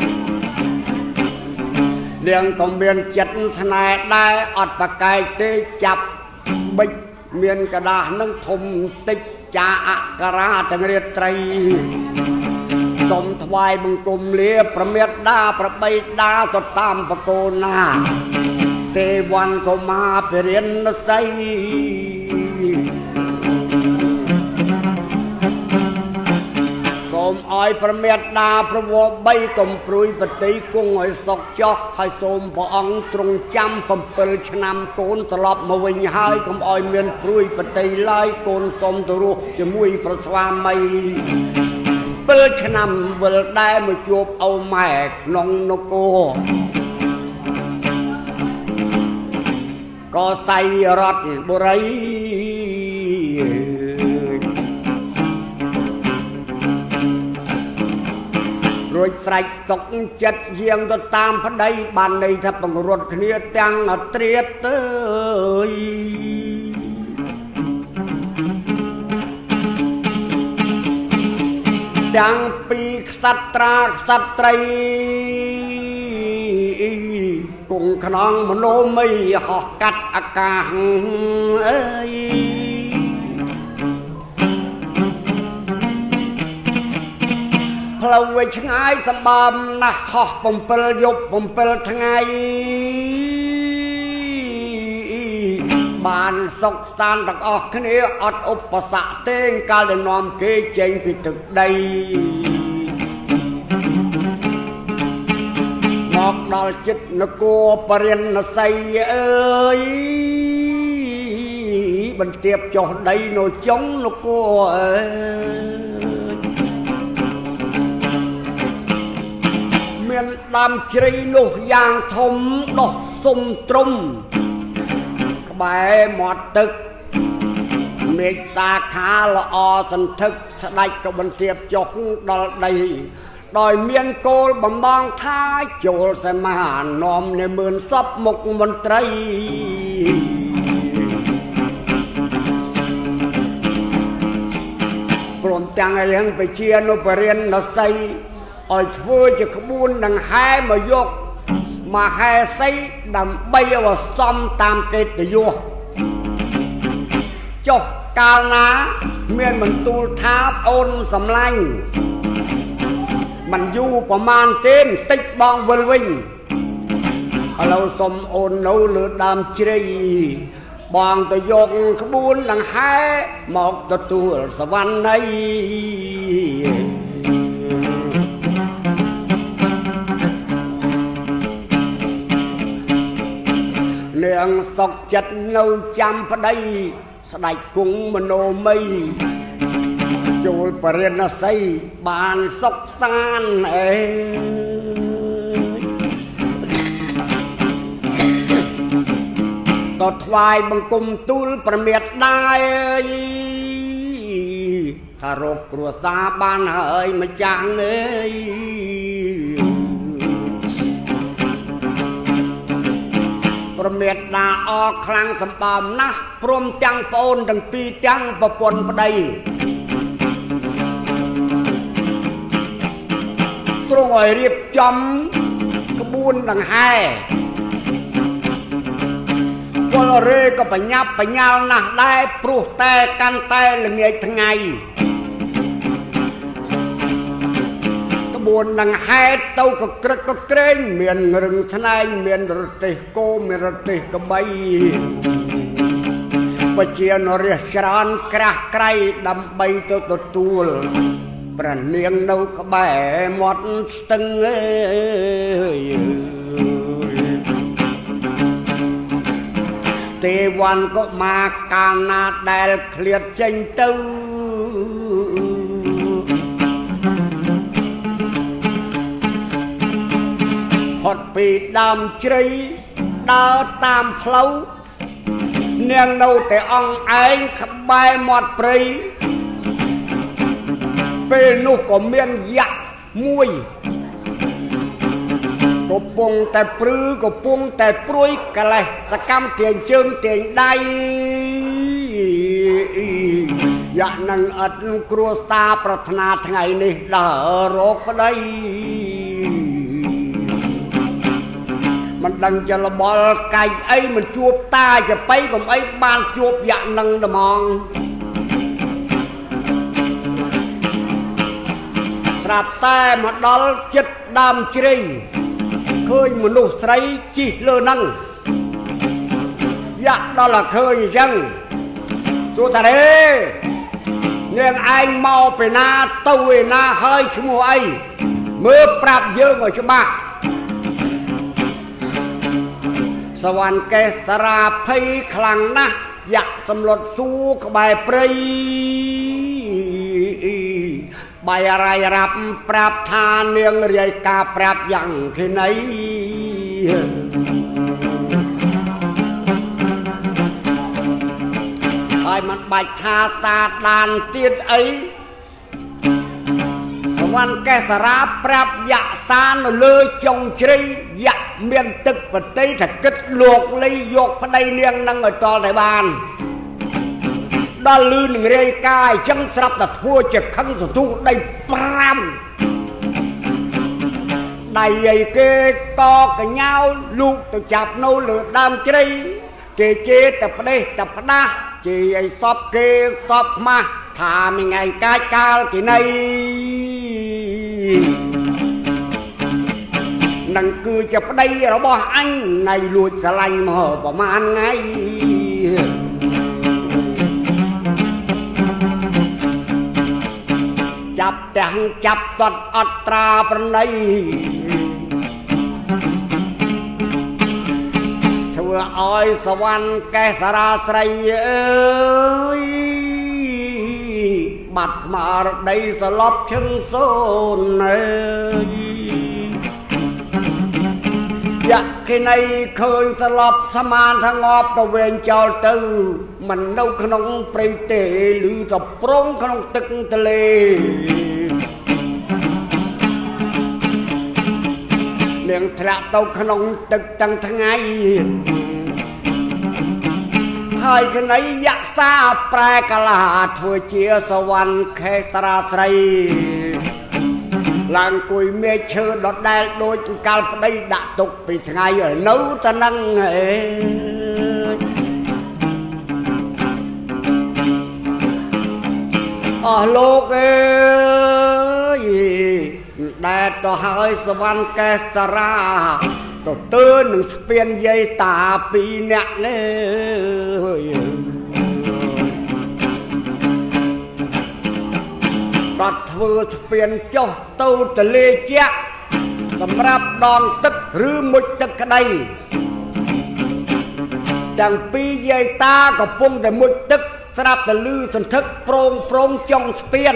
នាងក៏មានចិត្តស្នេហ៍ដែរអត់ប្រកែកទេចាប់បិចមានកដាស់នឹងធំតិចចាអក្សរាទាំងរាត្រីសូមថ្វាយបង្គំលាប្រមេតដាប្របីដាទៅតាមបកូនណាទេវ័នកុមារពរិណស័យសូមអោយប្រមេតដាប្រវត្តិ3កំព្រួយបតីគង់ឲ្យសុខចុះហើយសូមព្រះអង្គទ្រង់ចាំ7ឆ្នាំកូនត្រឡប់មកវិញហើយកុំអោយមានព្រួយបតីឡើយកូនសូមទៅរស់ជាមួយប្រស្វាមី7ឆ្នាំវិលដែរមកជួបឪម៉ែក្នុងនគរក៏ស័យរតបុរីរួចស្រែកសុកចិត្តយាងទៅតាមប្តីបានន័យថាបង្រត់គ្នាទាំងអត្រៀតទៅទាំងពីក្សត្រាក្សត្រីគង់ខ្នងមនោមយហោះកាត់អាកាសអើយផ្លូវវាឆ្ងាយសម្បើមណាស់ហោះ7យប់7ថ្ងៃបានសុខសាន្តទាំងអស់គ្នាអត់ឧបសគ្គទេកាលដែលនាំគេចេញពីទឹកដីមកដល់ចិត្តនគរពរិណស័យអើយបន្ទាបចុះដីនៅចុងនគរអើយមានដើមជ្រៃនោះយ៉ាងធំដុះសុំទ្រុំក្បែរមាត់ទឹកមេឃសាខាល្អសន្ធឹកស្ដេចក៏បន្ទាបចុះដល់ដីដោយមានគោលបំណងថាចូលសមានាំនៅមឿនសពមុខមន្ត្រីព្រមទាំងរឿងបជានុបរិណស័យឲ្យធ្វើជាក្បួនដង្ហែមកយកមហេសីដើម្បីឲ្យសមតាមកិត្តិយសចុះកាលណាមានបន្ទូលថាអូនសម្លាញ់មិនយូរប្រមាណទេបន្តិចបងវិលវិញឥឡូវសុំអូននៅលើដើមជ្រៃបងទៅយកក្បួនដង្ហែមកទទួលសវណ្ណីនាងសុកចិត្តនៅចាំប្តីស្ដេចគង់មនោមយចូលបរិណស័យបានសុខសាន្តអេក៏ថ្វាយបង្គំទូលប្រមេតដែរថារកគ្រួសារបានហើយម្ចាស់អើយមេត្តាអខ្លាំងសម្បើមណាស់ព្រមទាំងប្អូនទាំងពីរទាំងប្រពន្ធប្តីទ្រង់ឲ្យរៀបចំក្បួនដង្ហែពលរេក៏បញ្ញាប់បញ្ញាល់ណាស់ដែរព្រោះតែកាន់តែល្ងាចថ្ងៃក្បួនដង្ហែទៅក៏ក្រឹកក៏ក្រែងមានរឹងស្នែងមានរទេះគោមានរទេះក្បីបជានរះច្រើនក្រាស់ក្រៃដើម្បីទៅទទួលព្រះនាងនៅក្បែរមាត់ស្ទឹងអើយទេវ័នក៏មកកាលណាដែលឃ្លាតចេញទៅផុតពីដើមជ្រៃដើរតាមផ្លូវនាងនៅតែអង្អែងក្បែរមាត់ព្រៃពេលនោះក៏មានយក្សមួយកំពុងតែព្រឺកំពុងតែព្រួយកលេសសកម្មទាញជើងទាញដៃយក្សនឹងអត់គ្រួសារប្រាថ្នាថ្ងៃនេះដើររកប្តីមិនដឹងចលបល់កាយអីមិនជួបតាចបៃកុំអីបានជួបយក្សនឹងត្មងស្រាប់តែមកដល់ចិត្តដើមជ្រៃឃើញមនុស្សស្រីជិះលើនឹងយក្សដល់តែឃើញអញ្ចឹងសួរតារេនាងឯងមកពីណាទៅឯណាហើយឈ្មោះអីមើលប្រាប់យើងឲ្យច្បាស់សវណ្ណកេសរាភ័យខ្លាំងណាស់យក្សសំឡុតសួរក្បែរព្រៃបាយរាយរាប់ប្រាប់ថានាងរាយការប្រាប់យ៉ាងខេណីហើយមិនបាច់ថាសាដានទៀតអីសវណ្ណកេសរាប្រាប់យក្សសានៅលើចុងជ្រៃយក្សមានទឹកបតីថាគិតលោកលៃយកប្តីនាងនឹងឲ្យតតែបានដល់លឺនឹងរាយការអញ្ចឹងស្រាប់តែធ្វើជាខឹងសន្ទុះដៃ5ដៃអីគេកកញ្ញោលោកទៅចាប់នៅលើដើមជ្រៃគេជេរតែផ្ដេសតែផ្ដាស់ជេរឲ្យសពគេសពខ្មាស់ថាមួយថ្ងៃកាចកាលទីណីនឹងគឺជាប្តីរបស់អញថ្ងៃលួចស្រឡាញ់មកប្រហែលថ្ងៃចាប់ទាំងចាប់តត់អត់ត្រាប្រណីធ្វើឲ្យសវណ្ណកេសរាស្រីអើយបាត់ស្មារតីសលប់ឈឹងសូនអើយយក្សខេណីឃើញសលប់ស្មានថាងាប់ទៅវែងចោលទៅមិននៅក្នុងព្រៃទេឬទៅប្រងក្នុងទឹកទន្លេនាងធ្លាក់ទៅក្នុងទឹកទាំងថ្ងៃហើយខេណីយក្សសាប្រែកាលាធ្វើជាសវណ្ណកេសរាស្រីឡើងគួយមេឈើដដែលដូចកាលប្តីដាក់ទុកពីថ្ងៃឲ្យនៅតែនឹងអស់លោកអើយដែលទៅហើយសវណ្ណកេសរាទៅទើនឹងស្ពានយាយតា2នាក់នេះគាត់ធ្វើស្ពានចុះទៅទលេជាក់សម្រាប់ដងទឹកឬមុជទឹកក្តីទាំងពីរយាយតាកំពុងតែមុជទឹកស្រាប់តែលឺសន្ធឹកប្រងចុងស្ពាន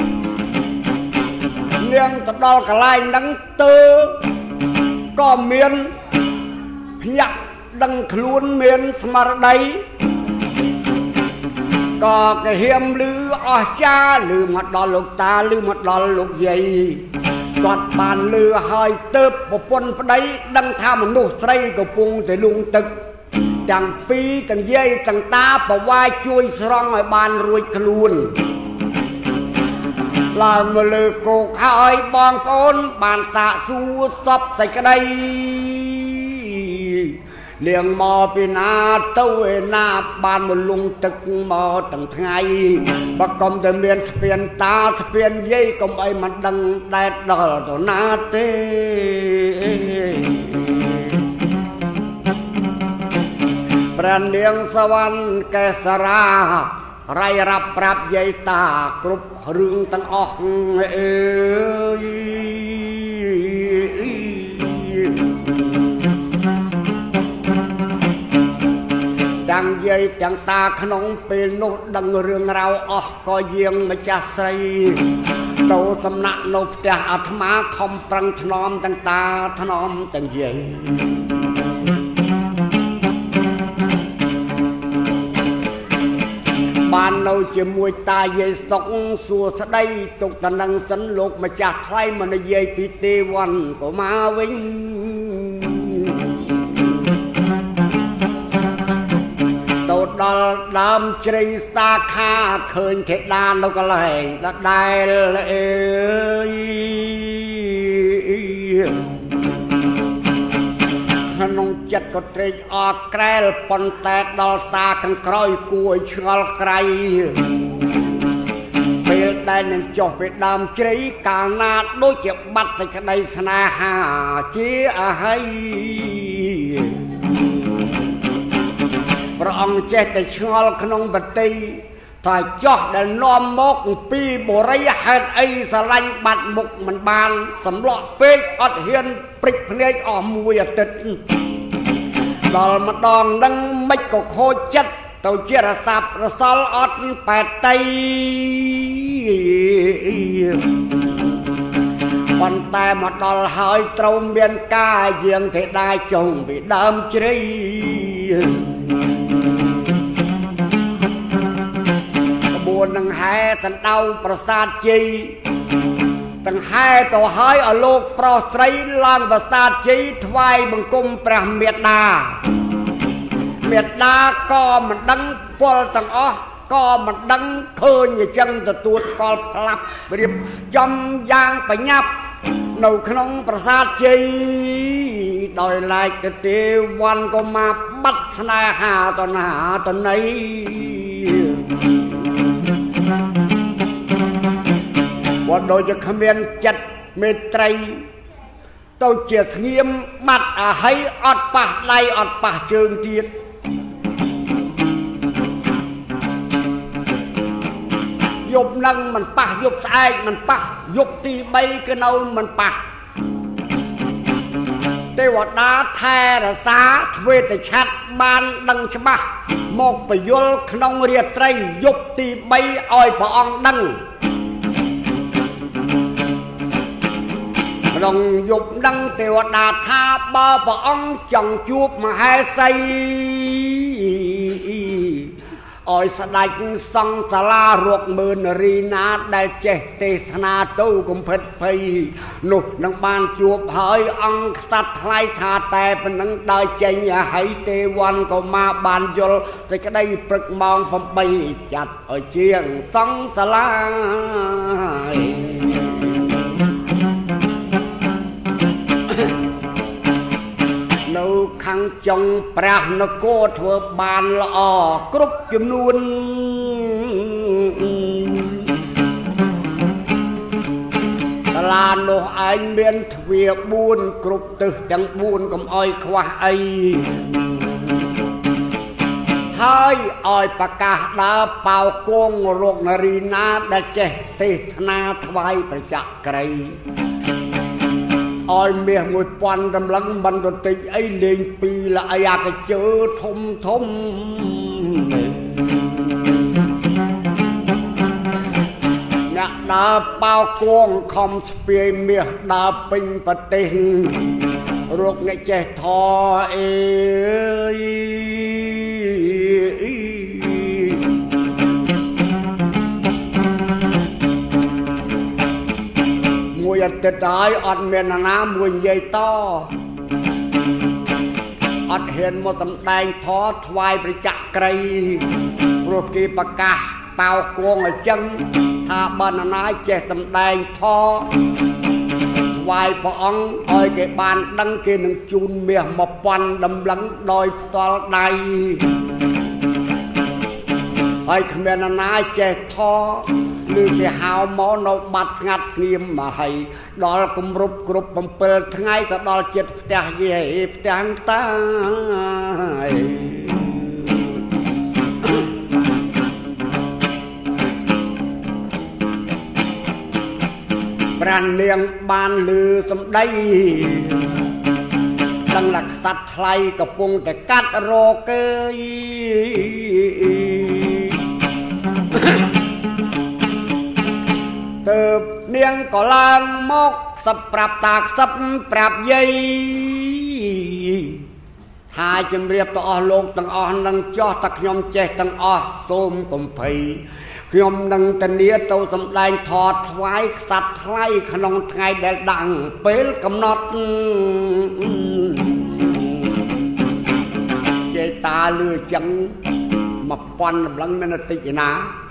នាងទៅដល់កន្លែងហ្នឹងទៅក៏មានភ្ញាក់ដឹងខ្លួនមានស្មារតីក៏គេហៀមលឺអស់ចាលឺមកដល់លោកតាលឺមកដល់លោកយាយគាត់បានលឺហើយទៅប្រពន្ធប្តីដឹងថាមនុស្សស្រីកំពុងតែលង់ទឹកទាំងពីរទាំងយាយទាំងតាប្រវាយជួយស្រង់ឲ្យបានរួចខ្លួនឡើងមកលើគោកហើយបងប្អូនបានសាកសួរសពសេចក្តីលៀងមកពីណាទៅឯណាបានមកលងទឹកមកទាំងថ្ងៃបើកុំតែមានស្ពានតាស្ពានយាយកុំអីមិនដឹងដែតដល់ទៅណាទេព្រះនាងសវណ្ណកេសរារាយរាប់ប្រាប់យាយតាគ្រប់រឿងទាំងអស់អើយទាំងយាយទាំងតាក្នុងពេលនោះដឹងរឿងរ៉ាវអស់ក៏យាងម្ចាស់ស្រីទៅសំណាក់នៅផ្ទះអាត្មាខំប្រឹងថ្នមទាំងតាថ្នមទាំងយាយបាននៅជាមួយតាយាយសុកសួស្ដីទុកតនឹងសិនលោកម្ចាស់ថ្លៃមកនិយាយពីទេវ័នក៏មកវិញទៅដល់ដើមជ្រៃសាខាឃើញទេដានៅកន្លែងដដែលអើយក្នុងចិត្តក៏ត្រេកអរក្រែលប៉ុន្តែដល់សាខាងក្រោយគួរឲ្យឆ្ងល់ក្រៃពេលដែលនឹងចុះពីដើមជ្រៃកាលណាដូចជាបាត់សេចក្តីស្នេហាជាអហិព្រះអង្គចេះតែឆ្ងល់ក្នុងបតីថាចោះដែលនាំមកពីបរិយហេតុអីស្រឡាញ់បាត់មុខមិនបានសម្លក់ពេកអត់ហ៊ានព្រិចភ្នែកអស់មួយអាទិត្យដល់ម្ដងនឹងមិនក៏ខូចចិត្តទៅជារសាប់រសល់អត់បែតតីប៉ុន្តែមកដល់ហើយត្រូវមានការយាងទេដាចុងពីដើមជ្រៃនឹងហែដណ្ដៅប្រាសាទជ័យទាំងហែទៅហើយឲ្យលោកប្រុសស្រីឡើងប្រាសាទជ័យថ្វាយបង្គំព្រះមេត្តាក៏មិនដឹងពលទាំងអស់ក៏មិនដឹងឃើញអញ្ចឹងទទួលស្គាល់ផ្លាប់រៀបចំយ៉ាងបញ្ញាប់នៅក្នុងប្រាសាទជ័យដោយឡែកទៅទេវ័នក៏មកបាត់ស្នេហាតណាតណីបើដូចជាគ្មានចិត្តមេត្រីទៅជាស្ងៀមបាត់អាហីអត់ប៉ះដៃអត់ប៉ះជើងទៀតយប់នឹងមិនប៉ះយប់ស្អែកមិនប៉ះយប់ទី3ក៏នៅមិនប៉ះទេវតាថែរសាទ្វេតឆ័ត្របានដឹងច្បាស់មកពយល់ក្នុងរាត្រីយប់ទី3ឲ្យព្រះអង្គដឹងក្នុងយប់ដឹងទេវតាថាបើព្រះអង្គចង់ជួបមហេសីឲ្យស្ដេចសង្ឃសាលារកមើលនារីណាដែលចេះទេសនាទៅកុំភិតភ័យនោះនឹងបានជួបហើយអង្គក្សត្រថ្លៃថាតែប៉ុណ្ណឹងដើរចេញហើយទេវ័នក៏មកបានយល់សេចក្តីព្រឹកម៉ោង8ចាត់ឲ្យជាងសង្ឃសាលានៅខាងចុងព្រះនគរធ្វើបានល្អគ្រប់ចំនួនសាលានោះឯងមានទ្វារ4គ្រប់ទិសទាំង4កុំអោយខ្វះអីហើយឲ្យប្រកាសដើរប៉ោគងរកនារីណាដែលចេះទេសនាថ្វាយប្រចក្រីឲ្យមាស1000តម្លឹងមិនទៅតិចអីលេងពីលអីអាកជើធំអ្នកដើរប៉ោគងខំស្ពាយមាសដើរពេញប្រទេសរកអ្នកចេះធអេមួយអាទិត្យហើយអត់មានណាមួយនិយាយតอดเห็นหมดสำแดงทอถวายประจักษ์ไกรโรกีประกาศเป่ากวงไอ้จังถ้าบรรณาเจสำแดงทอถวายพระองค์อ้อยแกบานดังเกนึงจูนเมียมาปันดำหลังดอยตอลใดไอ้ขเมรนาเจทอลือแกหาวหมอนเอาบัดงัดเงียมมาให้ดอลกุมรุบกรุบมันเปิดทั้งไงก็ดอลเจ็ดแต่เย่แต่งตายปราณเนียงบานลือสำได้ดังหลักสัตว์ไทยกับปงแต่กัดโรเกยเติบเนียงก็ลางมกสับปรับตากสับปรับใหญ่ทายจำเรียบต่อโลกตั้งอ่อนดังจ่อตะขยมเจตั้งอ่อส้มกลมไผ่ขยมดังตะเนียเต้าสำแดงถอดไว้สัตว์ไทยขนมไทยแดงดังเปลกำนดเจตาเลือจังมาปันหลังนั่นตินะ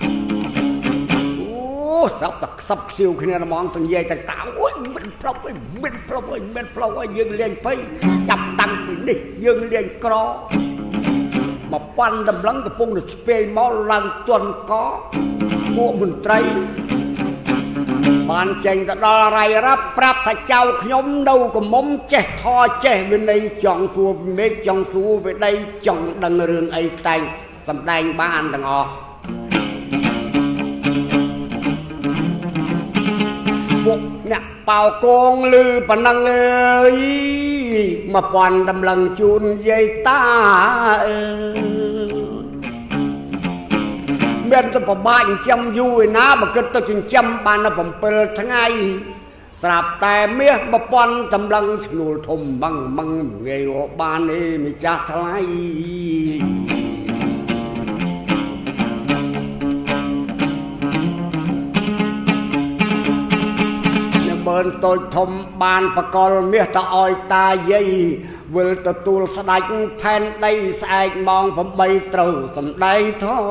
สับตักสับซิวขึ้นในมองตั้งใหญ่ตั้งตาโอ้ยมันเพลาไอ้มันเพลาไอ้มันเพลาไอ้ยังเลี้ยงไปจับตังไปนี่ยังเลี้ยงกรอมาปั้นดำหลังกระปุกในสเปนมอลังตัวนก้อพวกมันไตรบานเจงแต่ดอลอะไรรับปรับถ้าเจ้าขยมดูก็มมเจทอเจเป็นในจ่องสัวเมฆจ่องสัวไปได้จ่องดังเรื่องไอ้แต่งสำแดงบ้านต่างออกพวกเนี่ยเป่าโกงลือปนังเอ้ยมาปอนดำลังจูนเยตาเมื่อจะประบาดจำอยู่นะบักเกิดตัวจริงจำบานนะผมเปิดทั้งไงสลับแต่เมื่อมาปอนดำลังชนูทมบังบังเงยบานนี้ไม่จัดทลายเบิร์นตัวทมบานประกอบเมียตาอ้อยตาเย่เวลตตูลสดายแทนได้สายมองผมใบเต่าสำได้ท้อ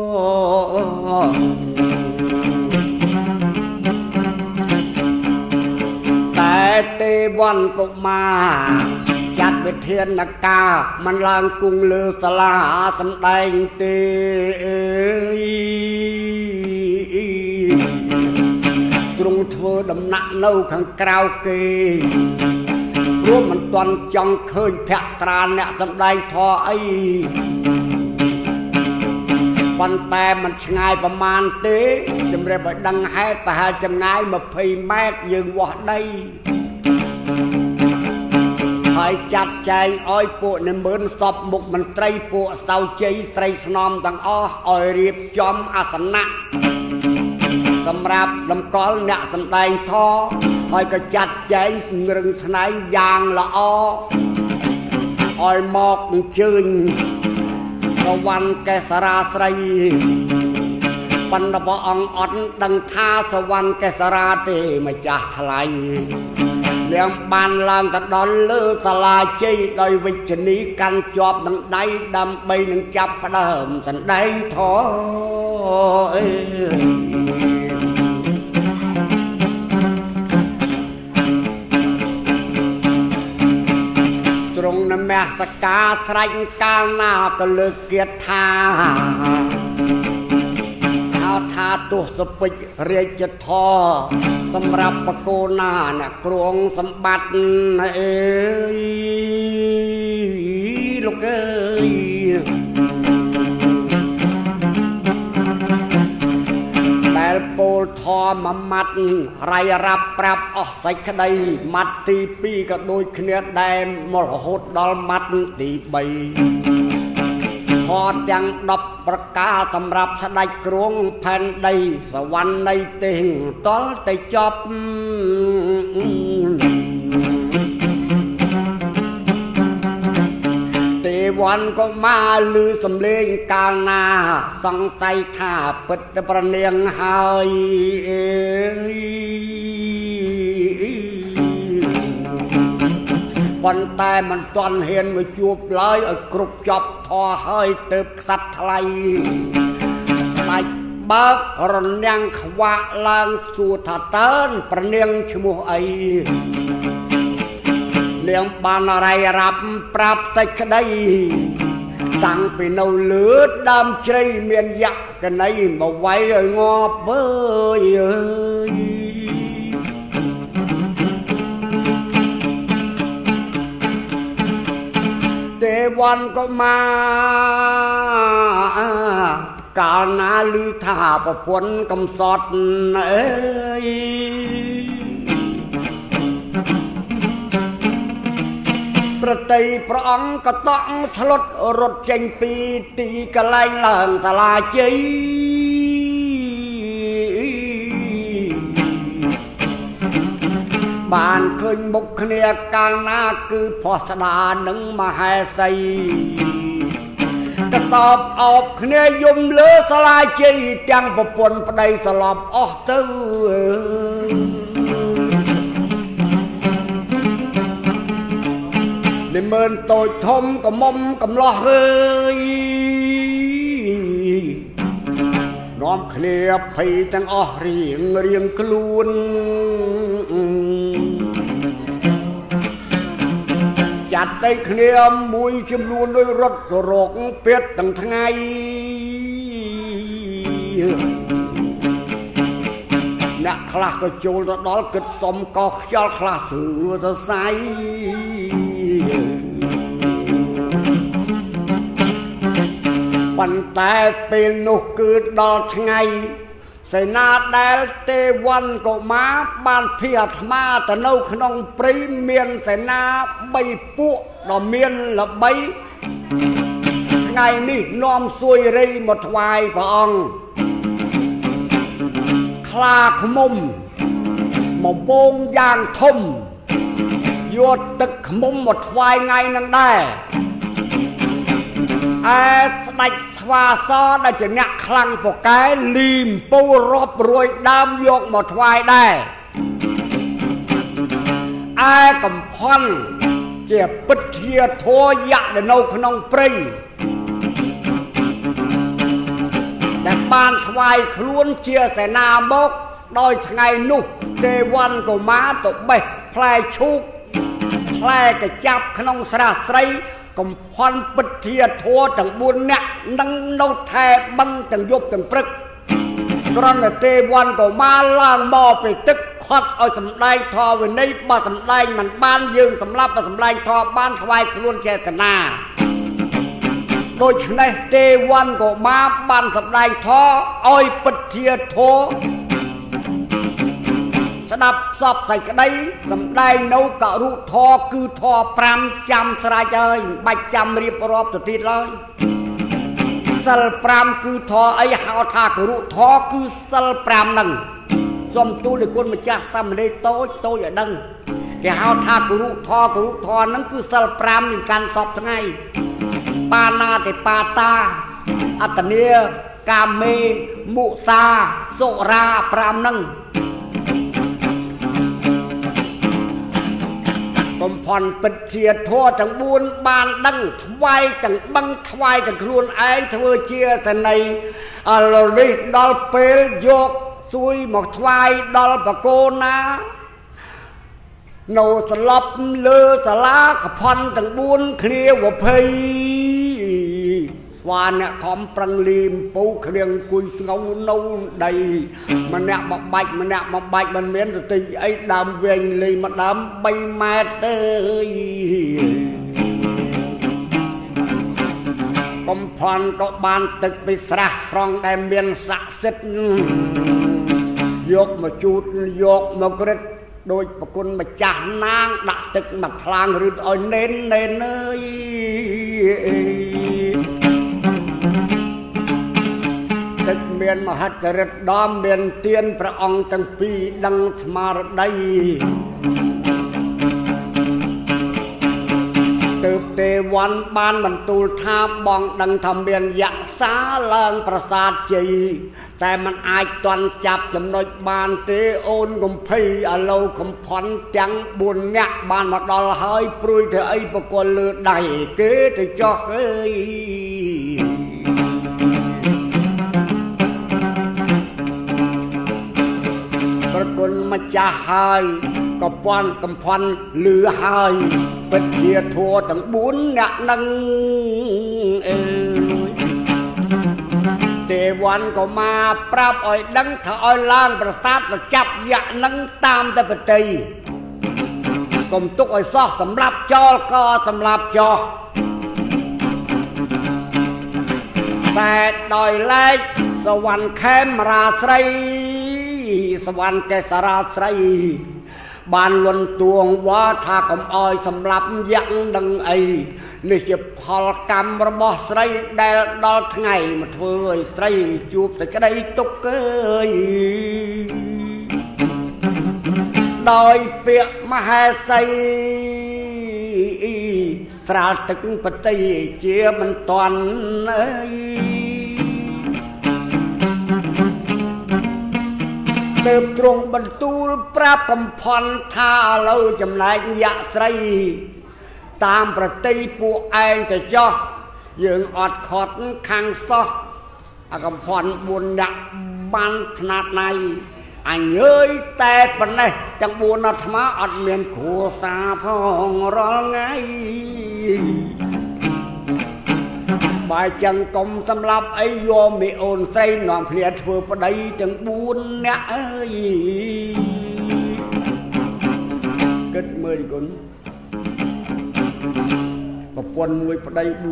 แต่เตวันตกมาจัดเวทเทียนนักกามันลางกุ้งเลือสลาสำได้เตตรงเธอดำหนักเน่าขังกราวเกยร่วมมันตอนจังเคยแพะตราเนี่ยสำได้ทอไอปันแต่มันง่ายประมาณเตะจำเรียบดังให้ไปหาจำง่ายมาพีแม่ยืนวัดได้ให้จัดใจอ้อยปูในเหมือนสอบมุกมันไตรปูเสาใจไตรสนอมต่างอ้อยเรียบจอมอาสนะสำหรับลำกอลเนี่ยสำแดงทออ้อยก็จัดใจเรื่องสนายยางละอ้อยหมอกจืนสวรรค์แกสราไสรปันดบองอ่อนดังท่าสวรรค์แกสราเตมาจากทลายเลี้ยงบานลางกระดอนเลือสลาใจโดยวิจนี้กันจอบดังได้ดำใบหนึ่งจับเดิมสันแดงทอตรงนั้นแม่สกาใส่กาหน้าก็เลือกเกียรติทาเอาทาตัวสปิเรียจะทอสำหรับปะโกนาเนี่ยกรวงสมบัติเอ้ยลูกเอ้ยแต่โปลทอมามัดไรรับปรับออกใส่คดีมัดตีปีก็โดยเคลียร์แดงมรหดดอลมัดตีใบพอจังดับประกาศสำหรับสดายกรวงแผ่นใดสวรรค์ในเต่งตอลแต่จบเตวันก็มาลือสำเร็จกาลนาสังใส่ข้าเปิดประเนียงหายปប៉ុន្តែមិនទាន់ហ៊ានមកជួបឡើយឲ្យគ្រប់ចប់ធေါ်ហើយទៅខ្សាត់ថ្លៃស្ដេចបើករនាំងខ្វាក់ឡើងសួរថាតើប្រនាងឈ្មោះអីនាងបានរាយរាប់ប្រាប់សេចក្តីតាំងពីនៅលើដើមជ្រៃមានយក្ខណីមកវាយឲ្យងាប់អើយទេវ័នក៏មកកាលណាឮថាប្រពន្ធកំសត់អើយប្រតិព្រះអង្គក៏តក់ឆ្លុតរត់ចេញពីទីកន្លែងឡើងសាលាជ័យបានឃើញមុខគ្នាកាលណាគឺផោះស្ដានិងមហេសីកសោបអោបគ្នាយំលើសាលាជ័យទាំងប្រពន្ធប្តីស្លាប់អស់ទៅនិមឺនតូចធំកមុំកំឡោះអើយនាំគ្នាភ័យទាំងអស់រៀងខ្លួនចាត់តែគ្នាមួយចំនួនដោយរត់រកពេទ្យទាំងថ្ងៃអ្នកខ្លះក៏ចូលទៅដល់គិតសុំកោខ្យល់ខ្លះសឺទៅសៃប៉ុន្តែពេលនោះគឺដល់ថ្ងៃសេនាដែលទេវ័នកុមារបានភីអាត្មាទៅនៅក្នុងព្រៃមានសេនា3ពួកដ៏មានល្បីថ្ងៃនេះនាំសួយរីមកថ្វាយព្រះអង្គខ្លាឃ្មុំមកបូងយ៉ាងធំយកទឹកឃ្មុំមកថ្វាយថ្ងៃនឹងដែរស្ដេចស្វាសដែលជាអ្នកខ្លាំងពូកែលីមពូរាប់រួយដើមយកមកថ្វាយដែរកំផន់ជាពិទ្យាធរយៈដែលនៅក្នុងព្រៃដែលបានថ្វាយខ្លួនជាសេនាមកដោយថ្ងៃនោះទេវ័នកុមារទៅបេះផ្លែឈូកផ្លែកចាប់ក្នុងស្រះស្រីកំផន់ពិទ្យាធរទាំង4នាក់នឹងនៅថែបឹងទាំងយប់ទាំងព្រឹកគ្រាន់តែទេវ័នកុមារឡើងមកពីទឹកខាត់ឲ្យសម្ដែងធម៌វិន័យបើសម្ដែងមិនបានយើងសម្លាប់បើសម្ដែងធម៌បានថ្វាយខ្លួនចេតនាដូច្នេះទេវ័នកុមារបានសម្ដែងធម៌ឲ្យពិទ្យាធរស្ដាប់សពសេចក្តីសម្ដែងនៅករុធរគឺធរ5ចាំស្រេចហើយមិនបាច់ចាំរៀបរាប់ទៅទៀតឡើយសិល5គឺធរអីហៅថាករុធរគឺសិល5ហ្នឹងសូមទូលដល់គុណម្ចាស់សាមណេរតូចឲ្យដឹងគេហៅថាករុធរហ្នឹងគឺសិល5នឹងកាន់សពថ្ងៃបាណាតិបាតាអត្តនីកាមេមុសាសុរា5ហ្នឹងកំផន់ពិទ្យាធរទាំង4បានដឹងថ្វាយទាំងបឹងថ្វាយទាំងខ្លួនឯងធ្វើជាសន័យឥឡូវនេះដល់ពេលយកសួយមកថ្វាយដល់បកូនណានៅស្លប់លើសាលាកំផន់ទាំង4គ្នាវភ័យស្វាអ្នកខំប្រឹងលីមពូគ្នាអង្គុយស្ងោនៅដីម្នាក់បបាច់ម្នាក់បំបាច់មិនមានទតិអីដើមវែងលេងមកដើម3ម៉ែត្រទេកំផន់ក៏បានទឹកពីស្រះស្រង់ដែលមានស័ក្តិសិទ្ធិយកមកជូតយកមកក្រិតដោយប្រគុណម្ចាស់នាងដាក់ទឹកមកថ្លាងរឹតឲ្យណេនអើយទឹកមានមហិទ្ធិឫទ្ធិដំមានទានព្រះអង្គទាំងពីរដឹងស្មារតីទើបទេវវ័នបានបន្ទូលថាបងដឹងថាមានយក្សាឡើងប្រាសាទជ័យតែมันអាចទាន់ចាប់ចំណុចបានទេអូនកំភៃឥឡូវកំផន់ទាំង4នាក់បានមកដល់ហើយព្រួយធ្វើអីបកលលើដៃគេទៅចោះអើយប្រគុណម្ចាស់ហើយក៏ពាន់កំផន់លឺហើយពិតជាធัวទាំង4អ្នកនឹងអើយទេវ័នក៏មកប្រាប់ឲ្យដឹងថាឲ្យឡើងប្រាសាទទៅចាប់យក្សនឹងតាមតែប្រតិកុំទុកឲ្យសោះសម្រាប់ចោលក៏សម្រាប់ចោះតែដោយឡែកសវណ្ណខេមរាស្រីសវណ្ណកេសរាស្រីបានលន់ទួងវ៉ាថាកុំអោយសម្លាប់យក្សដឹងអីនេះជាផលកម្មរបស់ស្រីដែលដល់ថ្ងៃមកធ្វើឲ្យស្រីជួបសេចក្តីទុក្ខអើយដោយពាក្យមហេសីស្រាលទឹកបតីជាមិនតាន់អើយទើបទ្រង់បន្ទូលប្រាប់កំផន់ថាឥឡូវចំណែកយក្សស្រីតាមប្រតិពួកឯងទៅចោះយើងអត់ខត់ខាងសោះអាកំផន់4នាក់បានស្នាត់ណៃអញអើយតែប៉ុណ្ណេះទាំង4អាត្មាអត់មានគ្រួសារផងរាល់ថ្ងៃបើចឹងកុំសម្លាប់អីយកមីអូនស្រីនាំគ្នាធ្វើប្តីទាំង4នាក់អើយគិតមើលគុណប្រពន្ធមួយប្តី4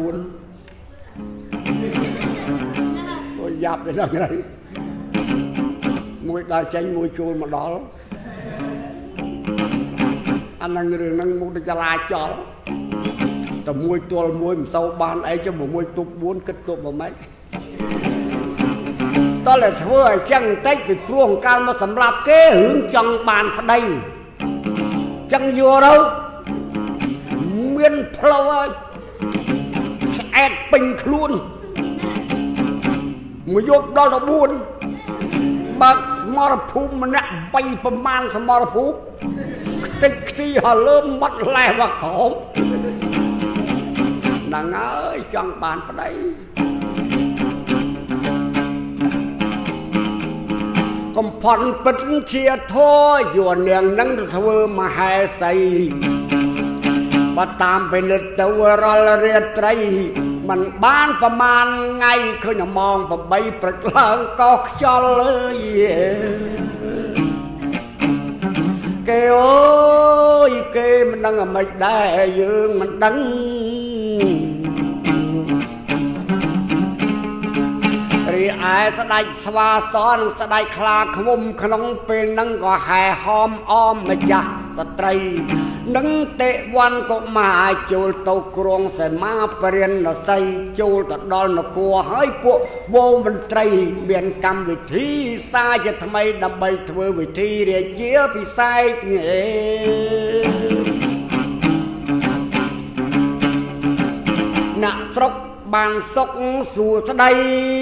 អូយ៉ាប់ទៅដល់ហើយមួយដល់ចេញមួយចូលមកដល់អានឹងរឿងហ្នឹងមុខទៅចលាចលតែមួយទល់មួយមិនសូវបានអីចុះមួយទប់4គិតទប់មិនម៉េចតើលើធ្វើឲ្យចឹងបន្តិចពីព្រោះកាលមកសម្រាប់គេរឿងចង់បានប្តីចឹងយកទៅមានផ្លូវហើយឆ្អែតពេញខ្លួនមួយយប់ដល់14បើកសមរភូមិម្នាក់3ប្រមាណសមរភូមិខ្ទេចខ្ទីហលើមាត់ឡែវក្រោមហ្នឹងហើយចង់បានប្តីកំផន់ពិតជាធោយកនាងនឹងទៅធ្វើមហេសីបើតាមពិនិត្យទៅរាល់រាត្រីมันបានប្រមាណថ្ងៃឃើញម៉ោង8ព្រឹកឡើងក៏ខ្យល់អើយគេអើយគេមិនដឹងអ្មេចដែរយើងមិនដឹងរីឯស្ដេចស្វាសនិងស្ដេចខ្លាឃ្មុំក្នុងពេលហ្នឹងក៏ហែហោមអមម្ចាស់ស្ត្រីនឹងទេវ័នកុមារចូលទៅគ្រងសេមាបរិណស័យចូលទៅដល់នគរហើយពួកវងមន្ត្រីមានកម្មវិធីសាជាថ្មីដើម្បីធ្វើវិធីរាជាពិសេសអ្នកស្រុកបានសុខសួស្ដី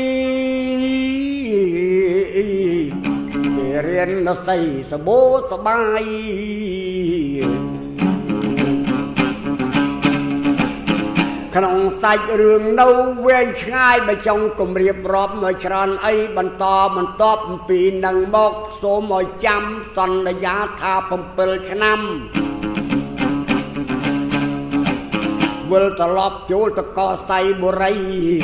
រៀននស័យសបោសបាយក្នុងសាច់រឿងនៅវែងឆ្ងាយបើចង់គម្រាបរាប់នៅច្រើនអីបន្តអំពីនឹងមកសូមឲ្យចាំសន្យាថា7ឆ្នាំវិលត្រឡប់ចូលទៅកសៃបុរី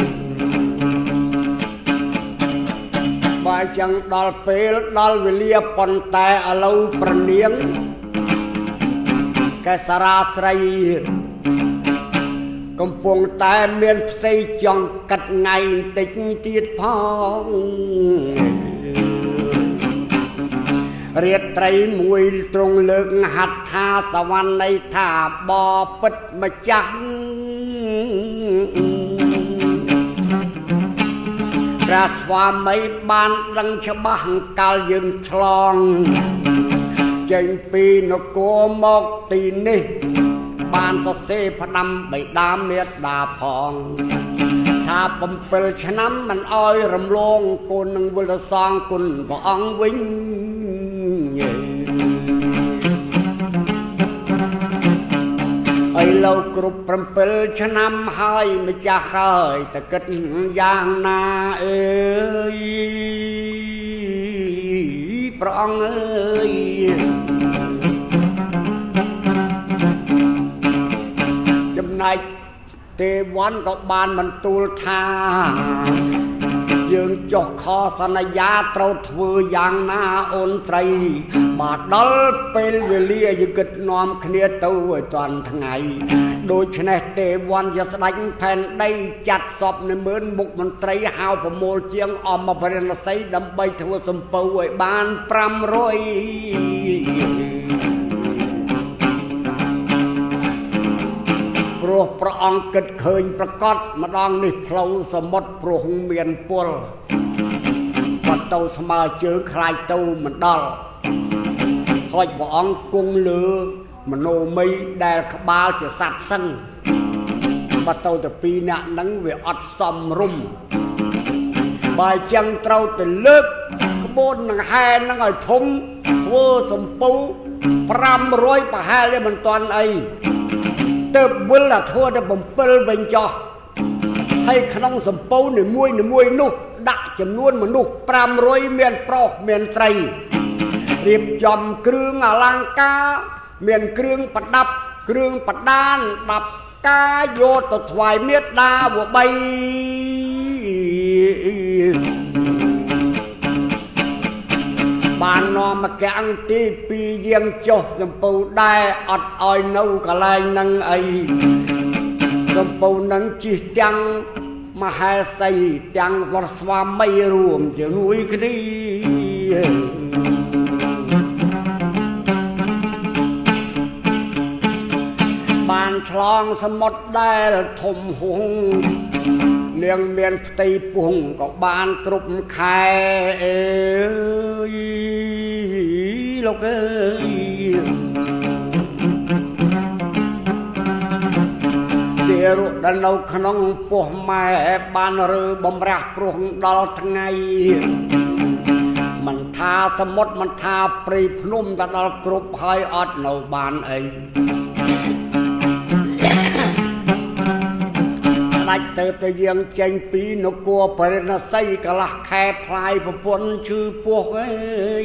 បើចឹងដល់ពេលដល់វេលាប៉ុន្តែឥឡូវប្រនាងកេសរាស្រីកំពុងតែមានផ្ទៃចង់កាត់ថ្ងៃបន្តិចទៀតផងរាត្រីមួយទ្រង់លើកហាត់ថាសវណ្ណីថាបពិតម្ចាស់ព្រះស្វាមីបានដឹងច្បាស់កាលយើងឆ្លងចេញពីនគរមកទីនេះបានសរសេរផ្ដាំបៃតាមេត្តាផងថា7ឆ្នាំមិនអោយរំលងកូននឹងវិលទៅសងគុណព្រះអង្គវិញឲ្យlâuគ្រប់7ឆ្នាំហើយម្ចាស់ហើយតើគិតយ៉ាងណាអើយព្រះអង្គអើយចំណែកទេវ័នក៏បានបន្ទូលថាយើងចុះខសន្យាត្រូវធ្វើយ៉ាងណាអូនស្រីមកដល់ពេលវេលាយើងគិតនាំគ្នាទៅឲ្យតាន់ថ្ងៃដូច្នេះទេវ័នជាស្ដេចផែនដីចាត់សពនៅមើលមុខមន្ត្រីហៅប្រមូលជាងអមព្រះនសីដើម្បីធ្វើសំពៅឲ្យបាន500ព្រោះព្រះអង្គគិតឃើញប្រកាសម្ដងនេះផ្លូវសមុទ្រព្រោះមានពលបាត់ទៅស្មើជើងខ្លាចទៅមិនដល់ហើយព្រះអង្គគង់លើមនោម័យដែលក្បាលជាសត្វសិនបាត់ទៅតែពីរនាក់ហ្នឹងវាអត់សមរម្យបើចឹងត្រូវទៅលើកក្បួននឹងហែហ្នឹងឲ្យធំធ្វើសំពៅ500ប្រហែលវាមិនតាន់អីទៅវិលតែធ្វើតែ7វិញចោះហើយក្នុងសម្ពៅនីមួយនោះដាក់ចំនួនមនុស្ស500មានប្រុសមានស្រីរៀបចំគ្រឿងអលង្ការមានគ្រឿងប្រដាប់គ្រឿងប្រដាន10ការយកទៅថ្វាយមេត្តាវបីបាននាំមកអង្គទី2យាងចុះសម្ពៅដែរអត់ឲ្យនៅកន្លែងហ្នឹងអីសម្ពៅហ្នឹងជិះទាំងមហេសីទាំងវត្តស្វាមីរួមជាមួយគ្នាបានឆ្លងសមុទ្រដែលធំហួងនាងមានផ្ទៃពោះក៏បានគ្រប់ខែអើយលោកអើយទារកដែលនៅក្នុងពោះម៉ែបានរើបំរាស់ព្រោះដល់ថ្ងៃមិនថាសមុទ្រមិនថាព្រៃភ្នំតែដល់គ្រប់ហើយអត់នៅបានអីដាច់ទៅយើងចេញពីនគរបរិណសីកន្លះខែផ្លាយប្រពន្ធឈឺពោះអើយ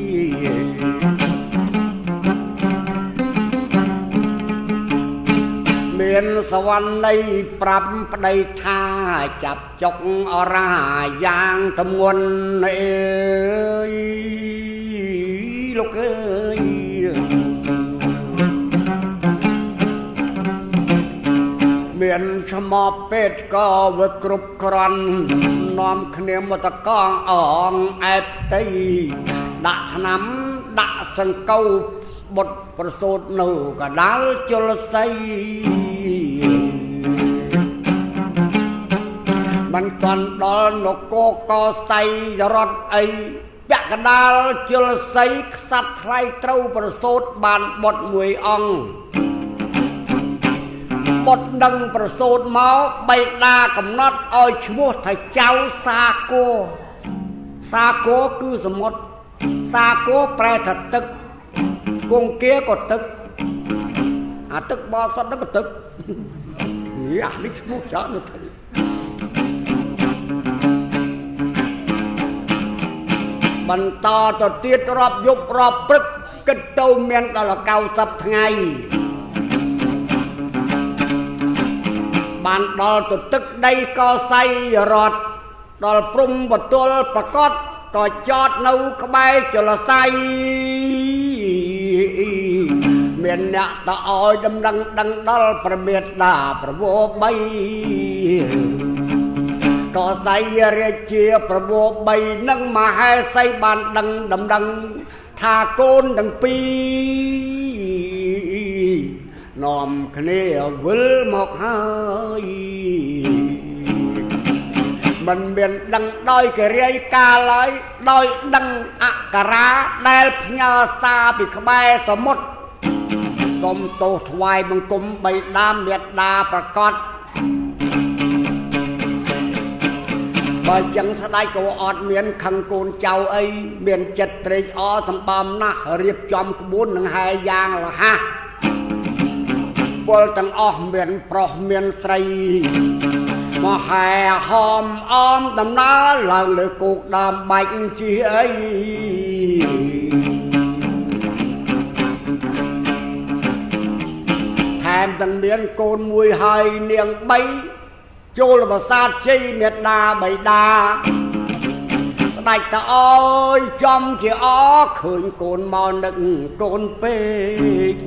មានសវណ្ណីប្រាប់ប្តីថាចាប់ចុកអរាយ៉ាងទម្ងន់អើយលោកអើយមានឆ្មោះពេទ្យក៏វាគ្រប់គ្រាន់នាំគ្នាមកតកងអងអែបផ្ទៃដាក់ថ្នាំដាក់សង្កូវបុតប្រសូតនៅកដាលជលស័យមិនតាន់ដល់នគរកស័យរត់អីពាក់កដាលជលស័យខ្សាត់ថ្លៃត្រូវប្រសូតបានបុតមួយអង្គបុតដឹងប្រសូតមកបៃតាកំណត់ឲ្យឈ្មោះថាចៅសាគរសាគរគឺសមុទ្រសាគរប្រែថាទឹកគង្គាក៏ទឹកអាទឹកបរិសុទ្ធក៏ទឹកអានេះឈ្មោះច្រើនទៅបន្តទៅទៀតរាប់យប់រាប់ព្រឹកគិតទៅមានដល់90ថ្ងៃបានដល់ទៅទឹកដីកសៃរត់ដល់ព្រំបទលប្រកបក៏ចតនៅក្បែរចលស័យមានអ្នកតអោយដំណឹងដឹងដល់ព្រះមេត្តាប្រវោបីក៏សៃរាជាប្រវោបីនឹងមហេសីបានដឹងដំណឹងថាកូនទាំងពីរនាំគ្នាវិលមកហើយមិនមានដឹងដោយកិរិយាការឡើយដោយដឹងអក្សរាដែលផ្ញើសារពីក្បែរសមុទ្រសសុំទោសថ្វាយបង្គំបីដាមេត្តាប្រកាសបើចឹងស្ដេចក៏អត់មានខឹងកូនចៅអីមានចិត្តត្រេកអរសម្បំណាស់រៀបចំក្បួននឹងហែយ៉ាងរហ័សពលទាំងអស់មានប្រុសមានស្រីមកហែហមអមដំណើរឡើងលើគោកដើមបាច់ជីអីថែមទាំងមានកូនមួយហើយនាង3ចូលប្រាសាទជ័យមេត្តាបិតាស្ដេចតាអើយចំជាអឃើញកូនមកនឹកកូនពេក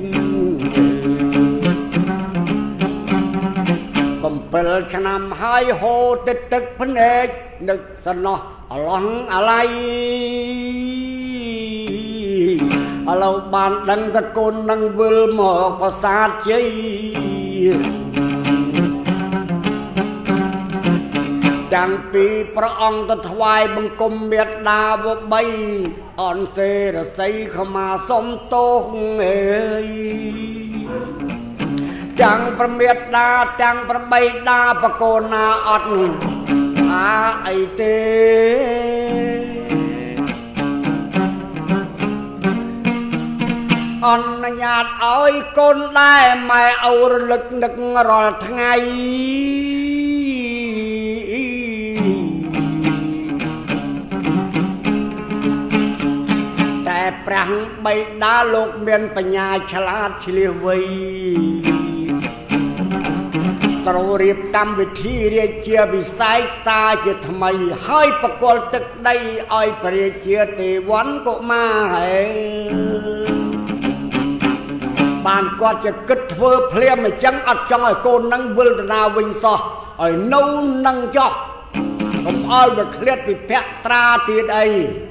7 ឆ្នាំហើយហូរទឹកភ្នែកនឹកសណោះអឡងអាឡៃឥឡូវបានដឹងថាកូននឹងវិលមកប្រាសាទជ័យតាំងពីព្រះអង្គទៅថ្វាយបង្គំមេត្តាវបីអនសេរស័យខមាសុំទោសអើយទាំងប្រមេត្តាទាំងប្របីតាបកូនណាអត់ថាអីទេអនុញ្ញាតឲ្យកូនដែរម៉ែឪរលឹកនឹករាល់ថ្ងៃតែព្រះបិតាលោកមានបញ្ញាឆ្លាតឆ្លៀសវៃត្រូវរៀបកម្មវិធីរាជាវិស័យសាជាថ្មីហើយប្រគល់ទឹកដីឲ្យព្រះរាជាទេវ័នកុមារហើយបានគាត់ជាគិតធ្វើភ្លាមអញ្ចឹងអត់ចង់ឲ្យកូននឹងវិលទៅណាវិញសោះឲ្យនៅនឹងចោះកុំឲ្យវាឃ្លាតពីភក្ត្រាទៀតអី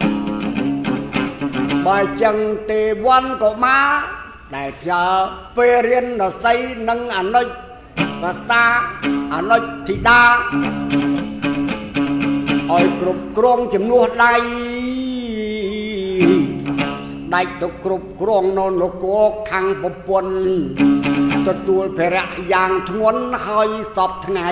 បើចឹងទេវ័នកុមារដែលផ្ញើពេលរៀនរស័យនិងអនុជភាសាអនុជធីតាឲ្យគ្រប់គ្រងជំនួសដៃដាច់ទៅគ្រប់គ្រងនៅនគរខាងប្រពន្ធទទួលភារៈយ៉ាងធ្ងន់ហើយសពថ្ងៃ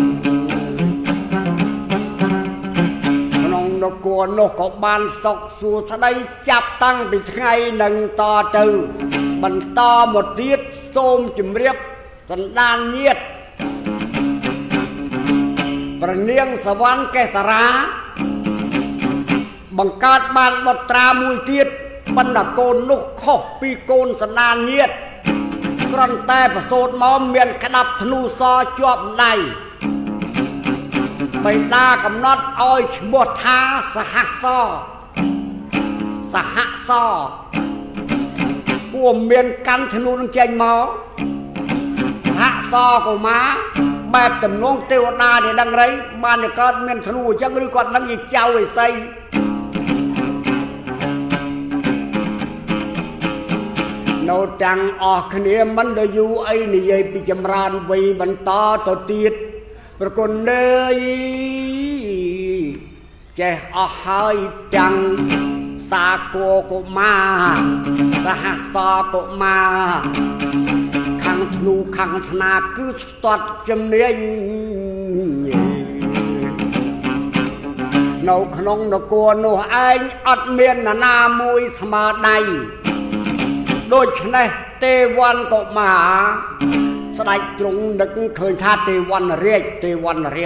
ក្នុងនគរនោះក៏បានសុខសួស្តីចាប់តាំងពីថ្ងៃនឹងតទៅបន្តមកទៀតសូមជម្រាបសន្តានញាតិព្រះនាងសវណ្ណកេសរាបង្កើតបានបុត្រាមួយទៀតបណ្ដាកូននោះខុសពីកូនសន្តានញាតិគ្រាន់តែប្រសូតមកមានក្តាប់ធ្នូសជាប់ដៃបិតាកំណត់ឲ្យឈ្មោះថាសហសពួកមានកាន់ធ្នូនឹងចេញមកសហសកុមារបែបតំណងទេវតាដែលដឹងរៃបានតែកើតមានធ្នូអញ្ចឹងឬគាត់ដឹងជាចៅអីសីនៅទាំងអស់គ្នាមិនដល់យូរអីនិយាយពីចម្រើនវ័យបន្តទៅទៀតប្រគុណអើយចេះអស់ហើយទាំងសាគរកុមារសហសកុមារខាងធ្នូខាងស្នាគឺស្ទាត់ជំនាញនៅក្នុងនគរនោះឯងអត់មាននរណាមួយស្មើដៃដូច្នេះទេវ័នកុមារស្ដេចទ្រង់នឹកឃើញថាទេវ័នរាជឃើ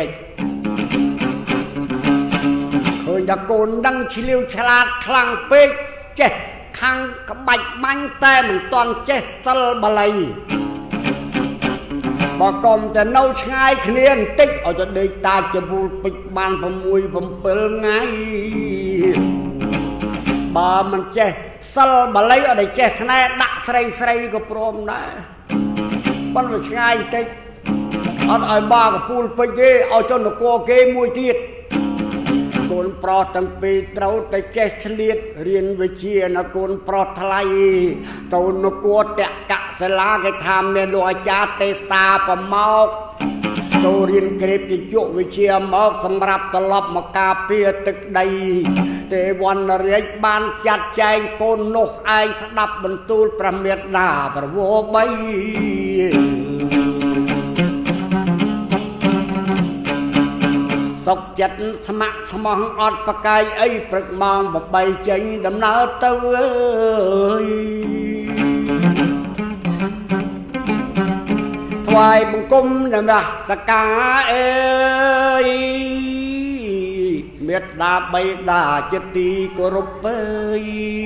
ញថាកូនដឹងឆ្លៀវឆ្លាតខ្លាំងពេកចេះខាងក្បាច់បាញ់តែមិនទាន់ចេះសិលបាលីបើកុំតែនៅឆ្ងាយគ្នាបន្តិចឲ្យទៅដេកតាចវូលពេជ្របាន6 7ថ្ងៃបើមិនចេះសិលបាលីអត់ចេះស្នេហ៍ដាក់ស្រីក៏ព្រមដែរប៉ុន្តែឆ្ងាយបន្តិចអត់ឲ្យមកកពូលពេជ្រទេឲ្យទៅនគរគេមួយទៀតកូនប្រុសទាំងពីរត្រូវតែចេះឆ្លៀតរៀនវិជ្ជានៅកូនប្រុសថ្លៃទៅនគរតកសិលាគេថាមានលោកអាចារ្យទេសាប្រមោកទៅរៀនក្រេបជញ្ជក់វិជ្ជាមកសម្រាប់ត្រឡប់មកការពារទឹកដីទេវណ្ណរាជបានចាត់ចែងកូននោះឯងស្ដាប់បន្ទូលព្រះមេត្តាប្រវោបីសុកចិត្តស្ម័គ្រស្មោះអត់ប្រកាយអីព្រឹកម៉ោង8ចេញដំណើរទៅអើយថ្វាយបង្គំតម្រាស់សកាអើយមេត្តាបៃតាជាទីគោរពអើយ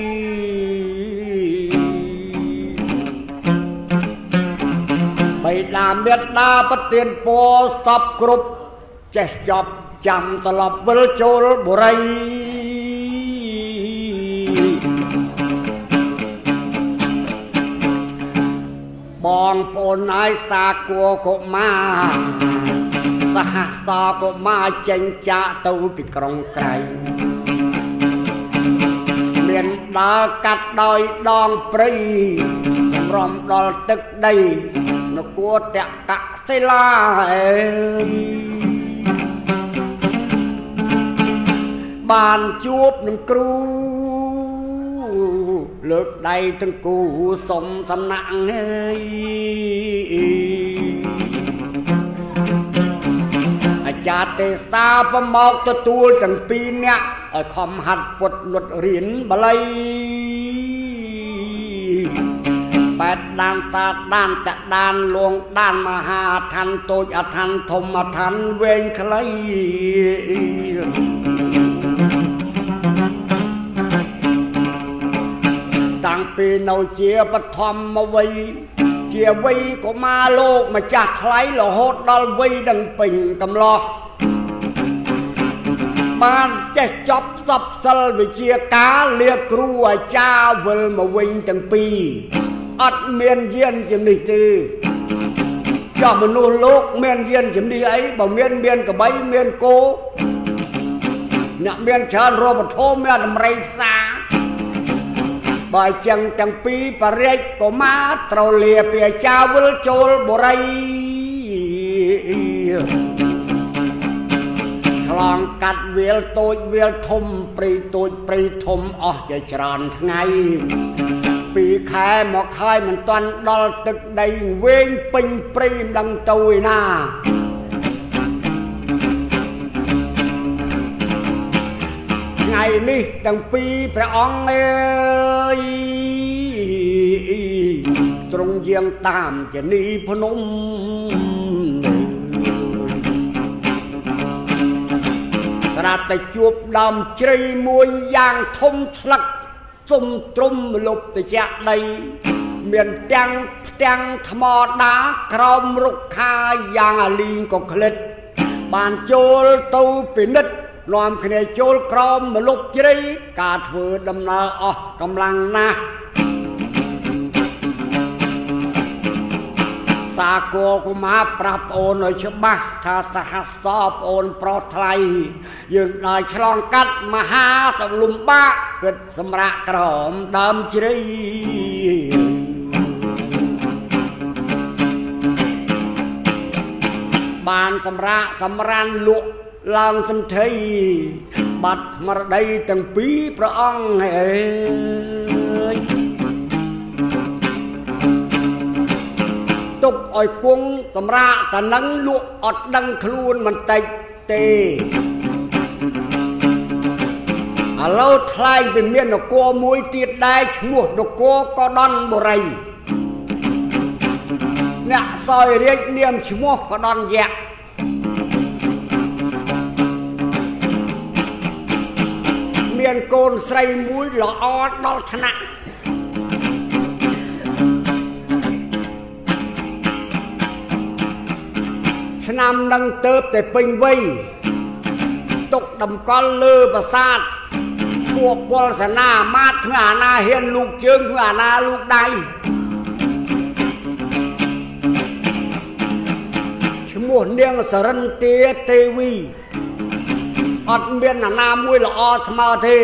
បៃតាមេត្តាប្រទានពរសពគ្រប់ចេះចប់ចាំត្រឡប់វិលចូលបុរីបងប្អូនហើយសាគួរកុមារសហសកុមារចេញចាកទៅពីក្រុងក្រៃមានដើរកាត់ដោយដងព្រៃសម្រំដល់ទឹកដីនគរតកសិលាបានជួបនឹងគ្រូលើកដៃទាំងគូសុំសំណាក់អើយអាចារ្យទេសាប្រមកទទួលទាំងពីរនាក់ឲ្យខំហាត់ពុតលុតរៀនបាលីបែតដានសាដានតដានលួងដានមហាឋានតូចអឋានធំអឋានវែងខ្លីតាំងពីនៅជាបឋមវ័យជាវ័យកុមារលោកម្ចាស់ថ្លៃរហូតដល់វ័យដឹងពេញកំឡោះបានចេះចប់សពសិលវិជាការលាគ្រូអាចារ្យវិលមកវិញទាំងពីរអត់មានយានជំនិះទេចោះមនុស្សលោកមានយានជំនិះអីបើមានក្បីមានគោអ្នកមានច្រើនរបធមមានតម្រៃស្នាបើចឹងទាំងពីរបរិយាកុមារត្រូវលាពីអាចារ្យវិលចូលបុរីឆ្លងកាត់វាលតូចវាលធំព្រៃតូចព្រៃធំអស់ជាច្រើនថ្ងៃ2ខែមកខែមិនទាន់ដល់ទឹកដីវែងពេញព្រៃមិនដឹងទៅឯណាថ្ងៃនេះទាំងពីរព្រះអង្គអើយទ្រង់យាងតាមជនីភ្នំស្រាប់តែជួបដើមជ្រៃមួយយ៉ាងធំស្លឹកសុំទ្រុំលុបទៅចាក់ដីមានទាំងផ្ទាំងថ្មដាក្រោមរុក្ខាយ៉ាងអាលីងក៏ក្លិតបានចូលទៅពិនិត្យនាំគ្នាចូលក្រោមមលុបជ្រៃការធ្វើដំណើរអស់កម្លាំងណាស់សាគរកុមារប្រាប់ប្អូនឲ្យច្បាស់ថាសហសរប្អូនប្រុសថ្លៃយើងដល់ឆ្លងកាត់មហាសលំបាកគិតសម្រាប់ក្រោមដើមជ្រៃបានសម្រាប់សម្រានលក់ឡើងសន្ធិបាត់ស្មារតីទាំងពីរព្រះអង្គអើយទុកឲ្យគង់សម្រាប់តនឹងលក់អត់ដឹងខ្លួនបន្តិចទេឥឡូវថ្លែងពីមាននគរមួយទៀតដែរឈ្មោះនគរកដនបុរីអ្នកសោយរាជនាមឈ្មោះកដនយៈមានកូនស្រីមួយល្អដល់ថ្នាក់ឆ្នាំនឹងទៅតែពេញវ័យទុកតម្កល់លើប្រាសាទពួកពលសេនាអាមាត្យធ្វើអាណាហ៊ានលូកជើងធ្វើអាណាលូកដៃឈ្មោះនាងសរិន្ទាទេវីអត់មានអាណាមួយល្អស្មើទេ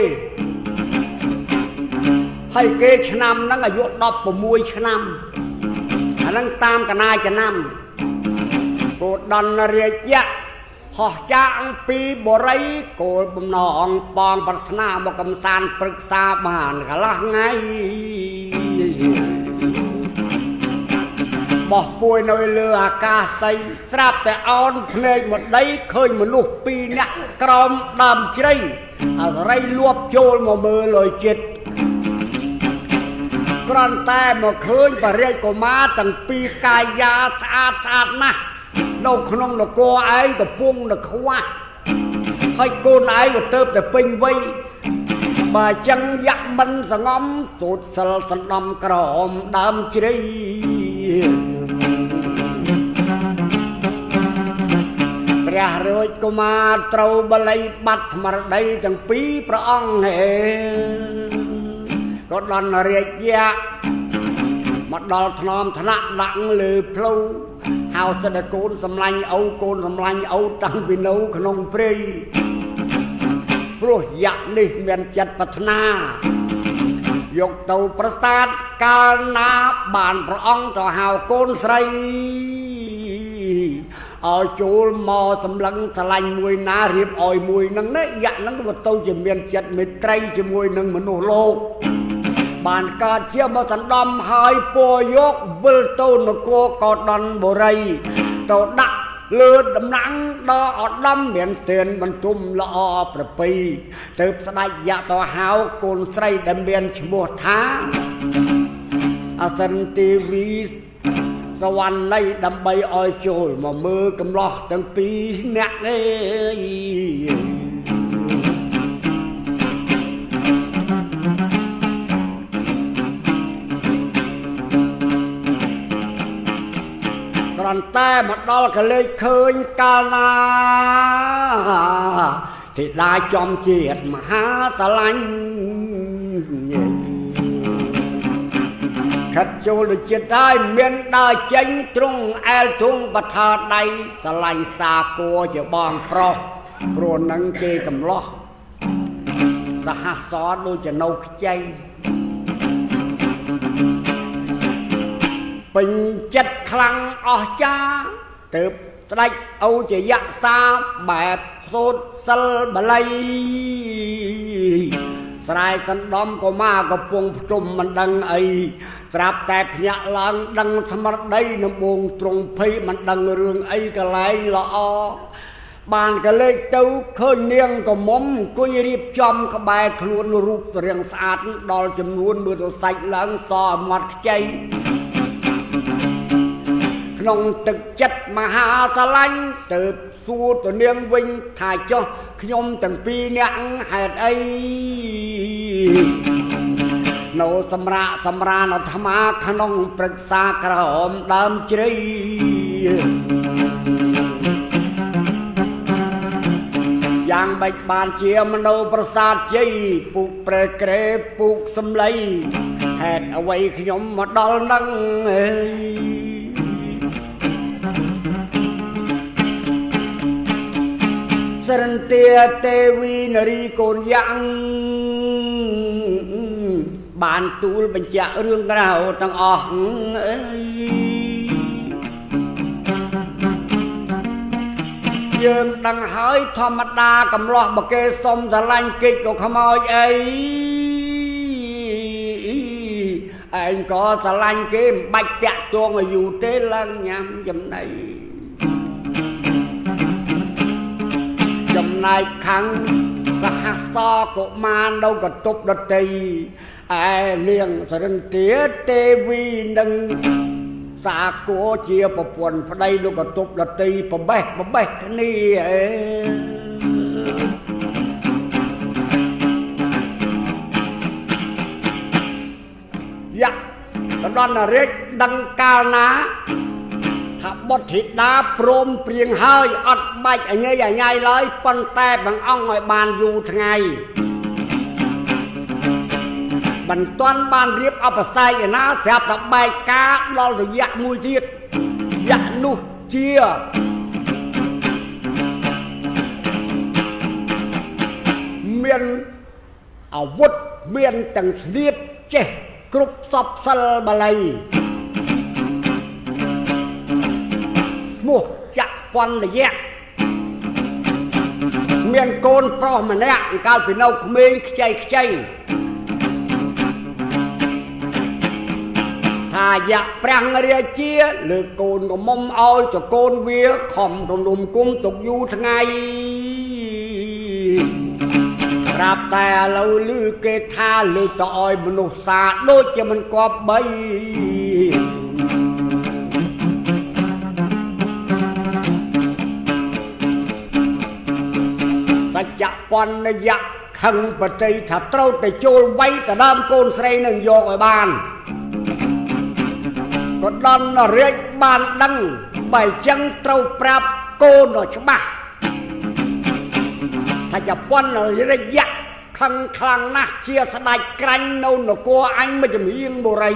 ហើយគេឆ្នាំហ្នឹងអាយុ16ឆ្នាំអាហ្នឹងតាមកណាចំណាំគោដនរាជៈហោះចាងពីបរិយគោលបំណងបងប្រាថ្នាមកកំសាន្តព្រឹក្សាបានកន្លះថ្ងៃបោះពួយនៅលើអាកាសីស្រាប់តែអោនភ្នែកមកដីឃើញមនុស្ស2នាក់ក្រោមដើមជ្រៃអាសរីលួបចូលមកមើលលុយចិត្តគ្រាន់តែមកឃើញបរិយាកុមារទាំងពីរកាយាស្អាតណាស់នៅក្នុងនគរឯងកំពុងតែខ្វះហើយកូនឯងក៏ទៅតែពេញវ័យបើចឹងយ៉ាក់មិនសងំសូត្រសិលសណ្ដំក្រមដើមជ្រៃព្រះរាជកុមារត្រូវបល័យបាត់ស្មារតីទាំងពីរព្រះអង្គក៏ដល់រាជយៈមកដល់ថ្នមថ្នាក់ដាក់លើផ្លូវហៅសិតកូនសម្លាញ់ឪកូនសម្លាញ់ឪតាំងពីនៅក្នុងព្រៃព្រោះយៈនេះមានចិត្តប្រាថ្នាយកទៅប្រាសាទកាលណាបានព្រះអង្គទៅហៅកូនស្រីឲ្យចូលមកសម្លឹងស្រឡាញ់មួយណារៀបឲ្យមួយនឹងណាយៈនឹងទៅជាមានចិត្តមេត្រីជាមួយនឹងមនុស្សលោកបានកើតជាមកសណ្ដំហើយពោយកវិលទៅនគរកោដនបូរីទៅដាក់លើដំណាំងដល់ឧត្តមមានទានបន្ទុំល្អប្រពៃទៅស្ដេចយៈទៅហៅកូនស្រីដែលមានឈ្មោះថាអសិនទេវីសវណ្ណីដើម្បីឲ្យចូលមកមើលកំឡោះទាំងពីរអ្នកអេគ្រាន់តែមកដល់កលេចឃើញកាលណាធីតាចំជាតិមហាស្រឡាញ់ខិតចូលទៅចិត្តហើយមានដើរចេញទ្រង់អែលទ្រង់បថាដៃស្រឡាញ់សាគរជាបងប្រុសព្រោះនឹងគេកំឡោះសហសរដូចជានៅខ្ចីពេញចិត្តខ្លាំងអស្ចារ្យទៅស្ដេចអូជាយក្សាបែបសូត្រសិលបល័យស្រែកសណ្ដំកុមារកំពុងផ្ទុំមិនដឹងអីស្រាប់តែភ្ញាក់ឡើងដឹងស្មារតីដំបងទ្រង់ភ័យមិនដឹងរឿងអីកន្លែងល្អបានកលេចទៅឃើញនាងកមុំអង្គុយរៀបចំក្បែរខ្លួនរូបរាងស្អាតដល់ចំនួនមើលទៅសាច់ឡើងសមាត់ខ្ចីក្នុងទឹកចិត្តមហាស្រឡាញ់ទៅសួរទៅនាងវិញថាចុះខ្ញុំទាំងពីរនាក់ហេតុអីនៅសម្រានអាត្មាក្នុងព្រឹក្សាក្រហមដើមជ្រៃយ៉ាងបិចបានជាមនោប្រសាទជ័យពុកប្រែក្រែពុកសំឡីហេតុអ្វីខ្ញុំមកដល់នឹងអើយសរិន្ទាទេវីនារីកូនយ៉ាងបានទូលបញ្ជាក់រឿងរ៉ាវទាំងអស់អើយយើងដឹងហើយធម្មតាកំឡោះបើគេសុំស្រឡាញ់កិច្ចក៏ខ្មោចអីឯងក៏ស្រឡាញ់គេមិនបាច់តាក់ទងឲ្យយូរទេឡើងញ៉ាំចំណៃចំណែកខាងសហសរកុមារនៅកតុបដតីឯនាងសរិន្ទាទេវីនឹងសាគរជាប្រពន្ធប្តីលោកកតុបដតីប្របេះគ្នាយ៉ាដល់រាជដឹងកាលណាថាបុត្រធីតាព្រមព្រៀងហើយអត់បាច់អញញ៉ៃឡើយប៉ុន្តែបងអង្គឲ្យបានយូរថ្ងៃមិនទាន់បានរៀបអបស័យឯណាស្រាប់តែបែកការដល់រយៈមួយទៀតយៈនោះជាមានអាវុធមានទាំងស្លៀតចេះគ្រប់សពសិលបល័យនោះចាក់ពន្ធយៈเมียนโกนเพราะมันเนี่ยการเป็นเอาเขมรใจถ้าอยากแปลงเรียเชียหรือโกนก็มอมเอาจะโกนเวียขอมตรงลุมกุ้มตกอยู่ทั้งไงรับแต่เราลือเกธาลือต่อยมนุษย์ศาสตร์โดยจะมันกอบใบสัจจะปอนนยะขังปฏิถ้าเต้าแต่โจลไว้แต่ดามโกนใส่หนึ่งโยกไอ้บ้านก็ดันเรียกบ้านดังใบจังเต้าปราบโกนหน่อยใช่ปะถ้าจะปอนระยะขังคลังนักเชียสดายไกรโน่นกัวอันไม่จะมียังบุไร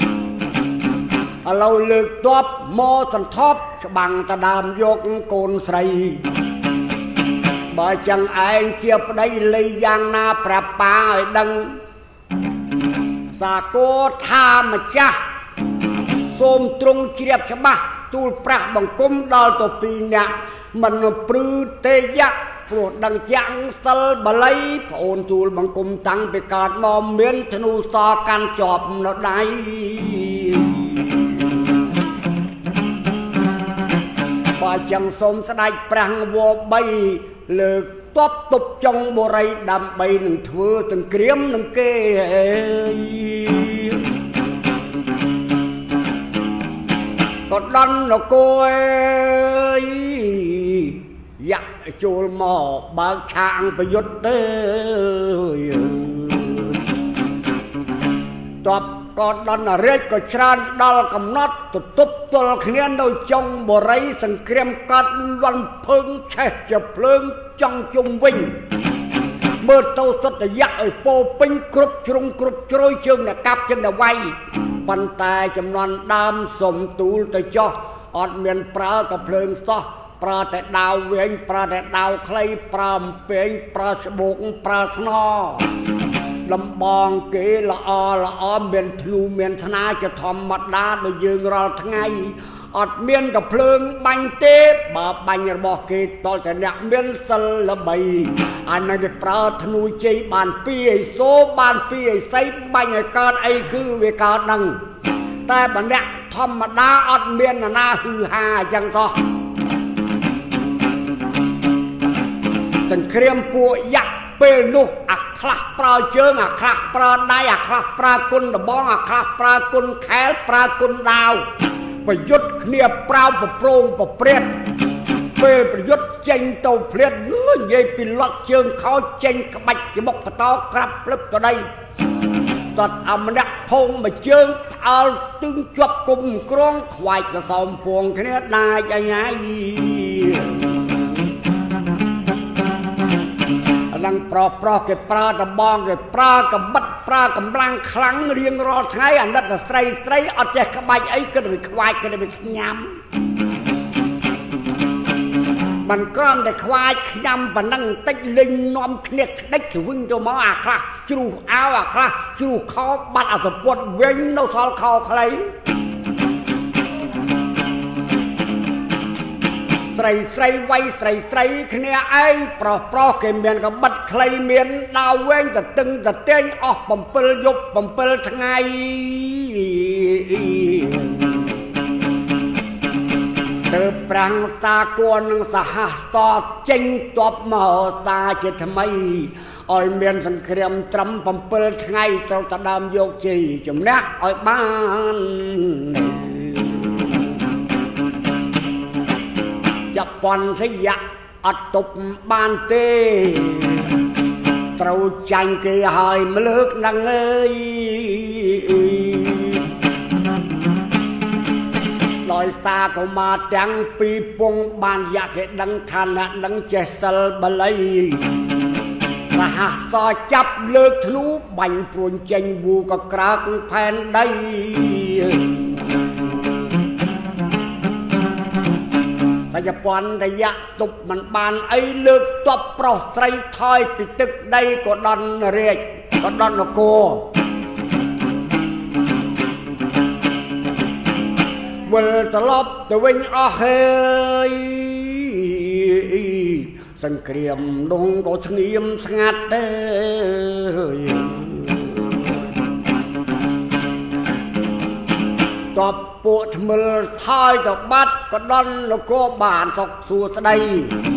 เราเลือกตัวโมสันทบบังตะดามโยกโกนใส่บาจังไอเชียบได้เลยยางนาปราปาดังสาโกธามาจ้าส้มตรงเชียบฉบับตูลปราบังกุมดอลตัวปีเนี่ยมันปลื้มเตยะโปรดดังจังสลบไหลพระองค์ตูลบังกุมตั้งไปกาดมอมเมียนธนูซอการจอบนดได้บาจังสมสดายปรังวัวใบเลิกตบตุบจงบไรดำใบหนึ่งเถื่อตึงเกรียมหนึ่งเกยตดดันนกโกยยักษ์จูลหมอบางช้างประยุทธ์เด้อตบกอดดันเรียกก็ชราดอลกำนัดตุบตุบตัวขณีนโดยจงบไรสังเกตกัดวันเพิงเช่จะเพลิงจังจุ่มวิ่งเมื่อเต้าสัตยักษ์ไอโปปิ้งกรุบจงกรุบโจยเชิงน่ะกับจังน่ะไว้ปันตายจำนวนดามสมตูลแต่จ่ออดเมียนปลากับเพลิงซอปลาแต่ดาวเวียงปลาแต่ดาวใครปลาเป่งปลาสบุกปลาสนอลำบองเกละอเมียนธนูเมียนธนาจะทำมัดดาโดยยืงเราทั้งไงอดเมียนกับเพลิงบังเต้บาบังยบอกเกตตอนแต่เนี่ยเมียนสละใบอันนั้นจะปลาธนูใจบานปีไอโซบานปีไอไซบังไอการไอคือเวกาดังแต่บันเนี่ยธรรมดาอดเมียนนาฮือฮาจังซอสังเครียมปัวยักเปนุอักขระปลาเจิงอักขระปลาได้อักขระปลากุนดบ้องอักขระปลากุนแขลปลากุนดาวประยุทธ์เนี่ยเปล่าประโปรงประเปรตเปรประยุทธ์เจงเต่าเพลียดเงื่อนยัยปิลอดเชิงเขาเจงขบัดจะบอกกระตอกรับลึกตัวใดตัดอมนักพงมาเชิงเอาตึงจวบกลุ่มกรองควายกระสอมพวงแค่นี้นายยังไงดังปลอเก็บปลาตะบองเก็บปลากับบัดปลากำลังคลังเรียงรอใช้อันนั้นใส่เอาแจกขบายไอ้ก็ได้ควายก็ได้เป็นยำมันก้อนได้ควายยำปนั่งติดลิงนอมเน็ตได้ถึงจะมาอ่ะค่ะจูเอาอ่ะค่ะจูเขาบัดอาสปวดเว้นเราสอนเขาใครใส่ไว้ใส่ขณีไอ้ปลอเกมเมียนกับบัดใครเมียนดาวเว้งแต่ตึงแต่เต้งออกปั่มเปิลยุบปั่มเปิลทั้งไงเติบปรังสากวนสหัสต่อเจงตบมหาตาเจทำไมอ้อยเมียนสังเครียมตรำปั่มเปิลทั้งไงเจ้าตาดำโยกจีจมนักอ้อยบ้านจะปอนสยะอัดตบบานเต้เต้าจังเกยหายมเลิกนังเอ้ยลอยตาก็มาจังปีปงบานอยากเห็นดังทันดังเจสลบเลยสหัสจับเลิกทะลุบังปรุนเจงบูก็กรากแผ่นได้ถ้าจะปอนระยะตุบมันบานไอ้เลิกตบปลอกใส่ถอยปิดตึกได้ก็ดันเรียกก็ดันโกเวลตลบตะเวงอ้อเฮยសង្គ្រាមនោះក៏ស្ងៀមស្ងាត់ទេតបពួកថ្មិលថយទៅបាត់ក៏ដល់នគរបានសុខសួស្ដី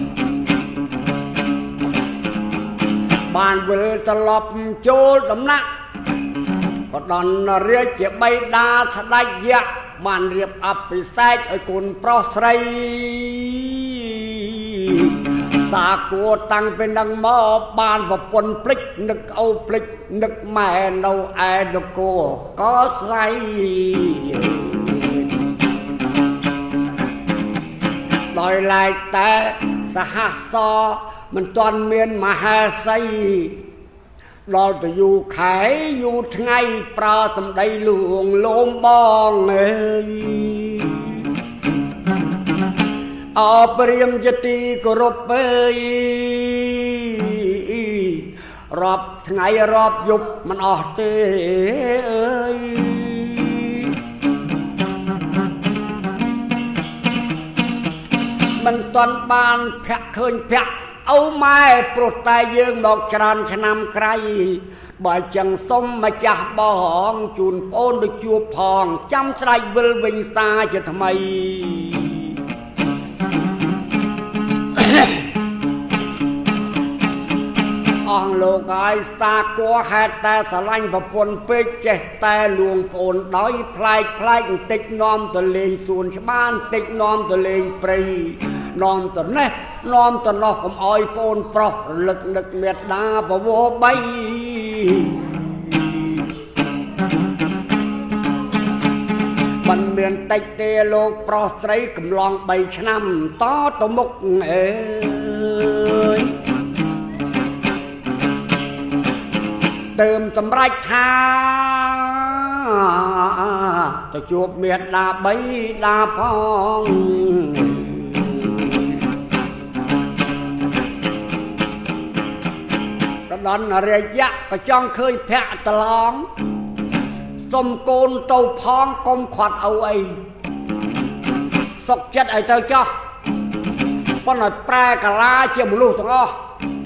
បានវិលត្រឡប់ចូលដំណាក់ក៏ដល់រាជបិតាស្ដេចយក្សបានរៀបអភិសេកឲ្យកូនប្រុសស្រីសាគួរតាំងពីនឹងមកបានប្រពន្ធភ្លេចនឹកអូភ្លេចនឹកម៉ែនៅឯនគរក៏ស្រីដោយឡែកតែសហសរមិនទាន់មានមហេសីដល់ទៅយូរខែយូរថ្ងៃប្រើសម្ដីលួងលោមបងអើយអព្រាមយទីគោរពអើយរាប់ថ្ងៃរាប់យប់មិនអស់ទេអើយមិនទាន់បានភ័ក្រឃើញភ័ក្រអូម៉ែព្រោះតែយើងមកច្រើនឆ្នាំក្រៃបើចឹងសុំម្ចាស់បងជូនប្អូនទៅជួបផងចាំស្រែកវិលវិញសាជាថ្មីអស់លោកហើយសាគួរហេតុតែស្រឡាញ់ប្រពន្ធពេកចេះតែលួងប្អូនដោយផ្លែកបន្តិចនាំទៅលេងសួនច្បារបន្តិចនាំទៅលេងព្រៃនាំទៅនេះនាំទៅនោះកុំអោយប្អូនប្រុសរលឹកនឹកមេត្តាបវរបីមិនមានតិចទេលោកប្រុសស្រីកំឡង3ឆ្នាំតទៅមុខអើយទៅសម្រេចថាទៅជួបមេត្តាបៃតាផងដល់រាជៈក៏ចង់ឃើញភ័ក្រតឡងសុំកូនទៅផងកុំខាត់ឪអីសុកចិត្តឲ្យទៅចោះប៉ុន្តែប្រែកាឡាជាមនុស្សទាំងអស់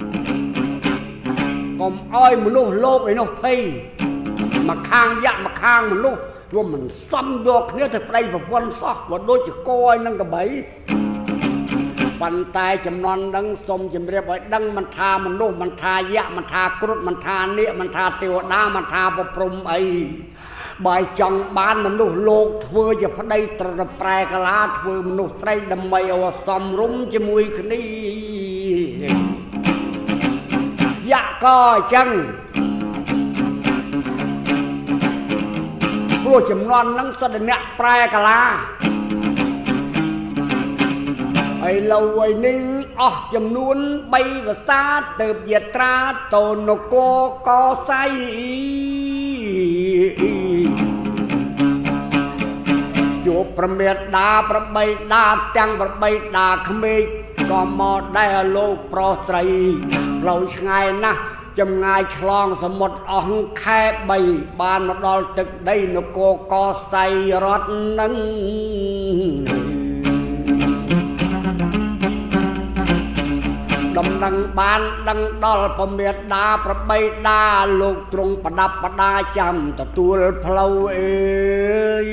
កុំអោយមនុស្សលោកឯនោះភ័យមកខាងយៈមកខាងមនុស្សវាមិនសមយកគ្នាទៅប្តីប្រពន្ធសោះបើដូចជាគោឲ្យនឹងកបីប៉ុន្តែចំណន់ដឹងសុំជម្រាបឲ្យដឹងមិនថាមនុស្សមិនថាយៈមិនថាគ្រុឌមិនថានាគមិនថាទេវតាមិនថាប្រព្រំអីបើចង់បានមនុស្សលោកធ្វើជាប្តីត្រប្រែកាឡាធ្វើមនុស្សស្រីដើម្បីឲ្យសមរម្យជាមួយគ្នាយៈក៏អញ្ចឹងព្រោះចំណន់នឹងសិតអ្នកប្រែកាឡាឥឡូវឯនេះអស់ចំនួន3ភាសាទៅយាត្រាតនគរកសៃជួបប្រមេតាប្របីតាទាំងប្របីតាក្មេកក៏មកដែរលោកប្រុសស្រីផ្លូវឆ្ងាយណាស់ចម្ងាយឆ្លងសមុទ្រអស់ខែ3បានមកដល់ទឹកដីនគរកសៃរដ្ឋនឹងដំណឹងបានដឹងដល់ពមេតាប្របីតាលោកទ្រង់ប្រដាប់ប្រដាចាំទទួលផ្លូវអើយ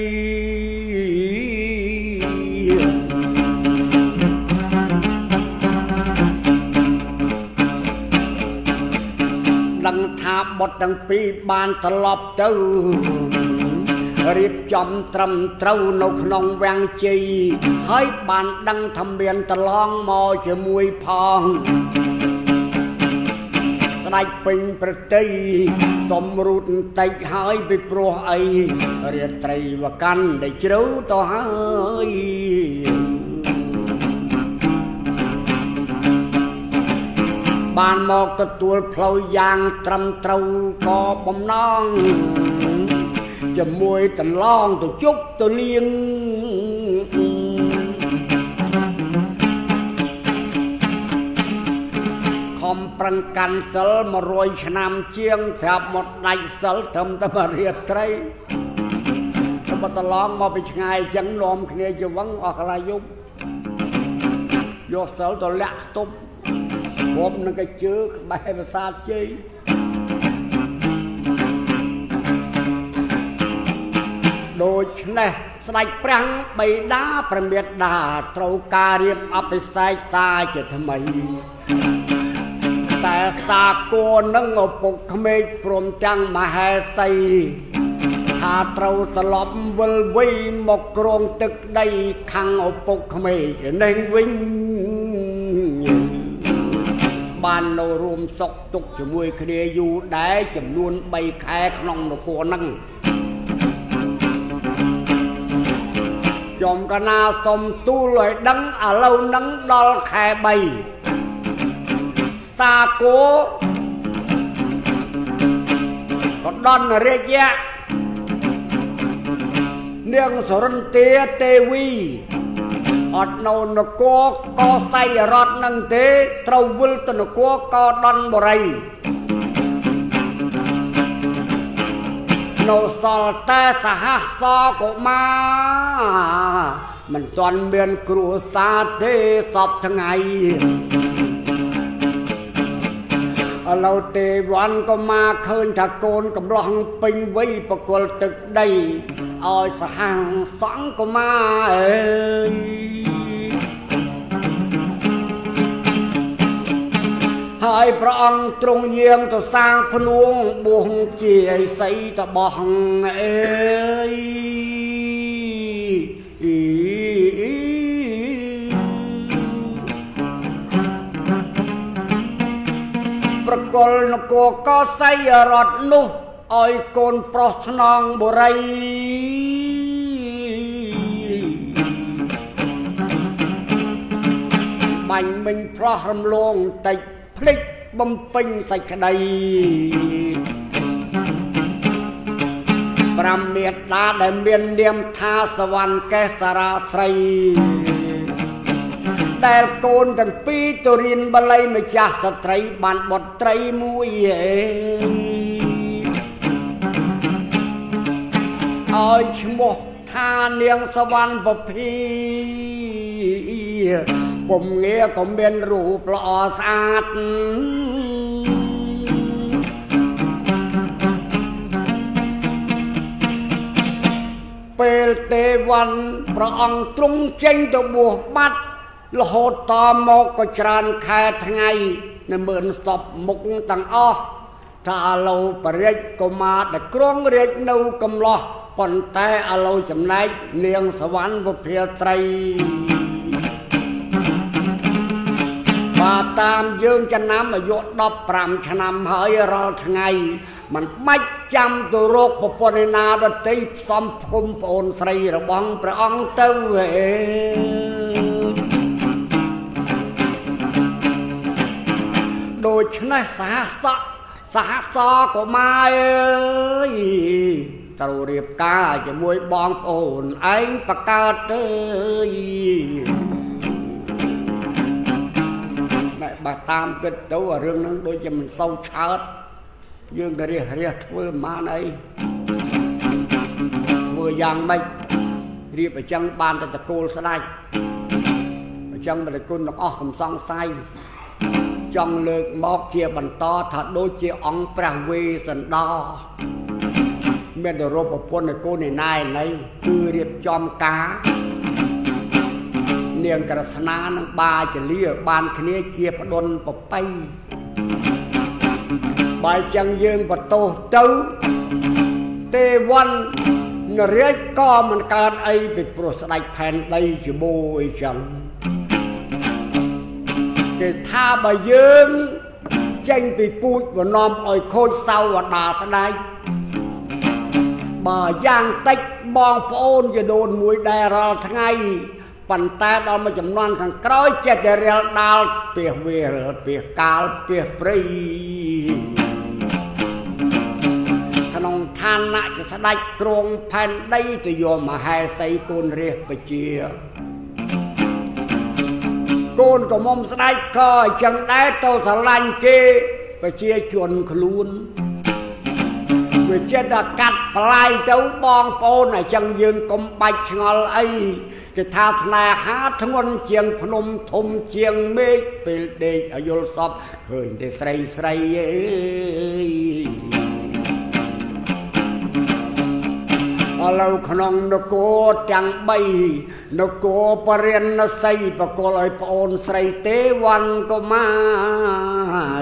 ដឹងថាបុត្រទាំងពីរបានត្រឡប់ទៅរៀបចំត្រឹមត្រូវនៅក្នុងវាំងជ័យហើយបានដឹងថាមានត្រឡងមកជាមួយផងស្ដេចពេញប្រតិសំរូតបន្តិចហើយពីព្រោះអីរាត្រីវកាន់ដែលជ្រៅទៅហើយបានមកទទួលផ្លូវយ៉ាងត្រឹមត្រូវក៏បំណងជាមួយតឡងទៅជប់ទៅលៀងខំប្រឹងកាន់សិល100ឆ្នាំជាងស្រាប់មកដាច់សិលត្រឹមតែរាត្រីទៅបតឡងមកពីឆ្ងាយអញ្ចឹងនាំគ្នាជាវឹងអស់កន្លះយប់យកសិលទៅលាក់ខ្ទប់บนึงก็เจอใบภาษาจีโดยนี่สไลด์ปรังใบดาประเมียดดาตรการเรียบอภิไซซาจะทำไมแต่สาโกนังอปุกขมิพรมจังมาให้ใส่ถ้าเตาตลบวลวิหมกกรงตึกได้ขังอปุกขมิเน่งวิ่งบ้านเรารวมศกตุกจมวยเคลียอยู่ได้จำนวนใบแขกนองนกนังยอมกนาสมตู้ลอยดังอาเลานังดอลแค่ใบซาโกก็ดอนเรียกแยะเนื่องสรนเตียเตวีอดนนโกก็ใส่รอดนังเตตรวิลตนโกก็ดอนบไรโนสอลแต่สหัสซอกมามันตอนเบียนครูสาเทสอบทั้งไงเราเตวันก็มาเคินถ้าโกนกำลังปิงไว้ประกวดตึกได้อ้อยสหังสองก็มาให้พระองค์ตรงเยียงต่อสร้างพนวงบวงเจียใส่ตะบองประกลนโกก็ใส่รถนุอ้อยโกนปลอชนองบุไรบังมิงพระรำลงติดพลิกบำปิงใส่ขดประเมียตาได้เมียนเดียมทาสวรรค์แกสราไตรแต่โกนตั้งปีตุรินบาลัยไม่จ่าสตรีบานบทไตรมุยอ้อยชโมทาเนียงสวรรค์ปพีผมเงี้ยก็เป็นรูปหล่อสะอาดเปลเตวันพระองค์ตรงเจงตัวบวกบัดโลดตอมกก็จานแค่ทั้งไงในเหมือนศพมุกต่างอ้อถ้าเราปริยก็มาแต่กรองเรียกนูกำล้อปนแต่เราจำนายเนียงสวรรค์เพียไตรมาตามยืงจะน้ำอายุดอบปรำชนำเฮยรอทั้งไงมันไม่จำตัวโรคปปนินาดตีซ้อมพุ่มโอนใส่ระบองพระองค์เต้าโดยชนะสหัสก็มาตรูเรียบกาจะมวยบองโอนไอ้ประกาศbà tam kịch đấu ở rừng nâng đôi cho mình sâu chát dương cái rìa thưa mà này thưa giang mây rìa ở chân bàn ta cô sẽ đây ở chân mà cô nó óc không xong say trong lực mọc chia bằng to thật đôi chia ong prawe sần đo bên đồ rô bọc quân này cô này cứ rìa chom cáเนียงกระสนานังบาจะเลี้ยบานคณีเชียบดนปไปใบจังยืงประตูเจ้าเตวันนเรียกก็มันการไอไปโปรสไลแผ่นใดจะโบยจังเกท่าใบยืงจังไปพูดว่านอมอ้อยโคตรเศร้าว่าด่าสไลบ่ย่างติกบองโอนจะโดนมวยแดรอทั้งไงปันแต่เรามาจำนวนทางกร้อยเจ็ดเรียลดาวเปียเวลเปียกาลเปียปรีขนมทานน่ะจะสดายกรงแผ่นได้จะโยมมาให้ใส่โกนเรียกไปเจียโกนก็มุมสดายก็จังได้โตสลันเกไปเจียชวนขลุ่นไปเจียตะกัดปลายเต้าบองโปนจังยืนกลมใบชงอลไอแกគេថាស្នេហាធ្ងន់ជាងភ្នំធំជាងមេឃពេលដេកឲ្យយល់សពឃើញតែស្រីស្រីអើយឥឡូវក្នុងនគរទាំង3នគរបរិណសីបកលឲ្យប្អូនស្រីទេវ័នកុមារ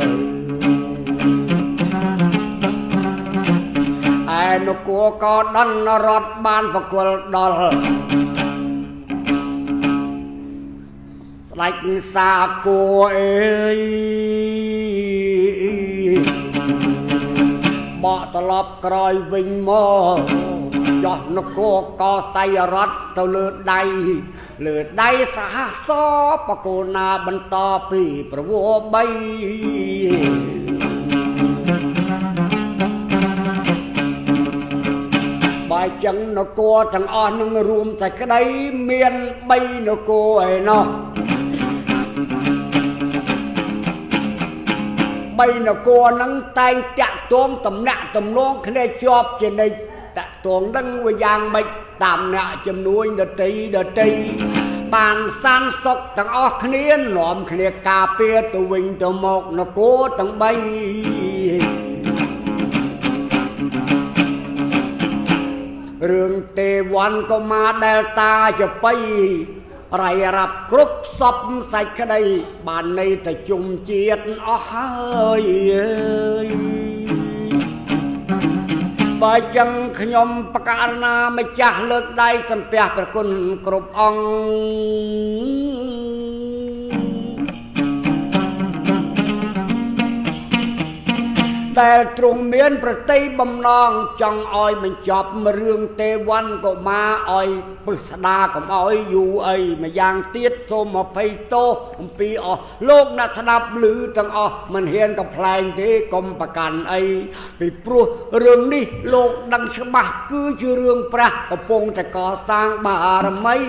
ឯនគរក៏ដណ្ដរត់បានបកលដល់ស្ដេចសាគរអើយបកត្រឡប់ក្រោយវិញមកចោះនគរក៏សៃរត់ទៅលើដៃសហសបកូណាបន្តពីប្រវោ3បើចឹងនគរទាំងអស់នឹងរួមសេចក្តីមាន3នគរឯណោះ3នគរនឹងតែងតាក់ទងតំណាក់តំណងគ្នាជាប់ជានិច្ចតាក់ទងនឹងវាយ៉ាងម៉េចតាមអ្នកចំនួនដតីបានសានសុខទាំងអស់គ្នានាំគ្នាការពារទៅវិញទៅមកនគរទាំង3រឿងទេវ័នកុមារដែលតាចបៃរៃរាប់គ្រប់សពសាច់ក្តីបានន័យតែជុំជាតិអស់ហើយបើចឹងខ្ញុំបកករណាម្ចាស់លើកដៃសំពះព្រះគុណគ្រប់អង្គដែលទ្រង់មានប្រតិបំណងចង់ឲ្យបញ្ចប់រឿងទេវ័នកុមារឲ្យពឹសស្ដាកុំឲ្យយូរអីម្យ៉ាងទៀតសូមអភ័យទោសអំពីអស់លោកអ្នកស្ដាប់ឮទាំងអស់មិនហ៊ានកំប្លែងទេកុំប្រកាន់អីពីព្រោះរឿងនេះលោកដឹងច្បាស់គឺជារឿងព្រះកំពុងតែកសាងបារមី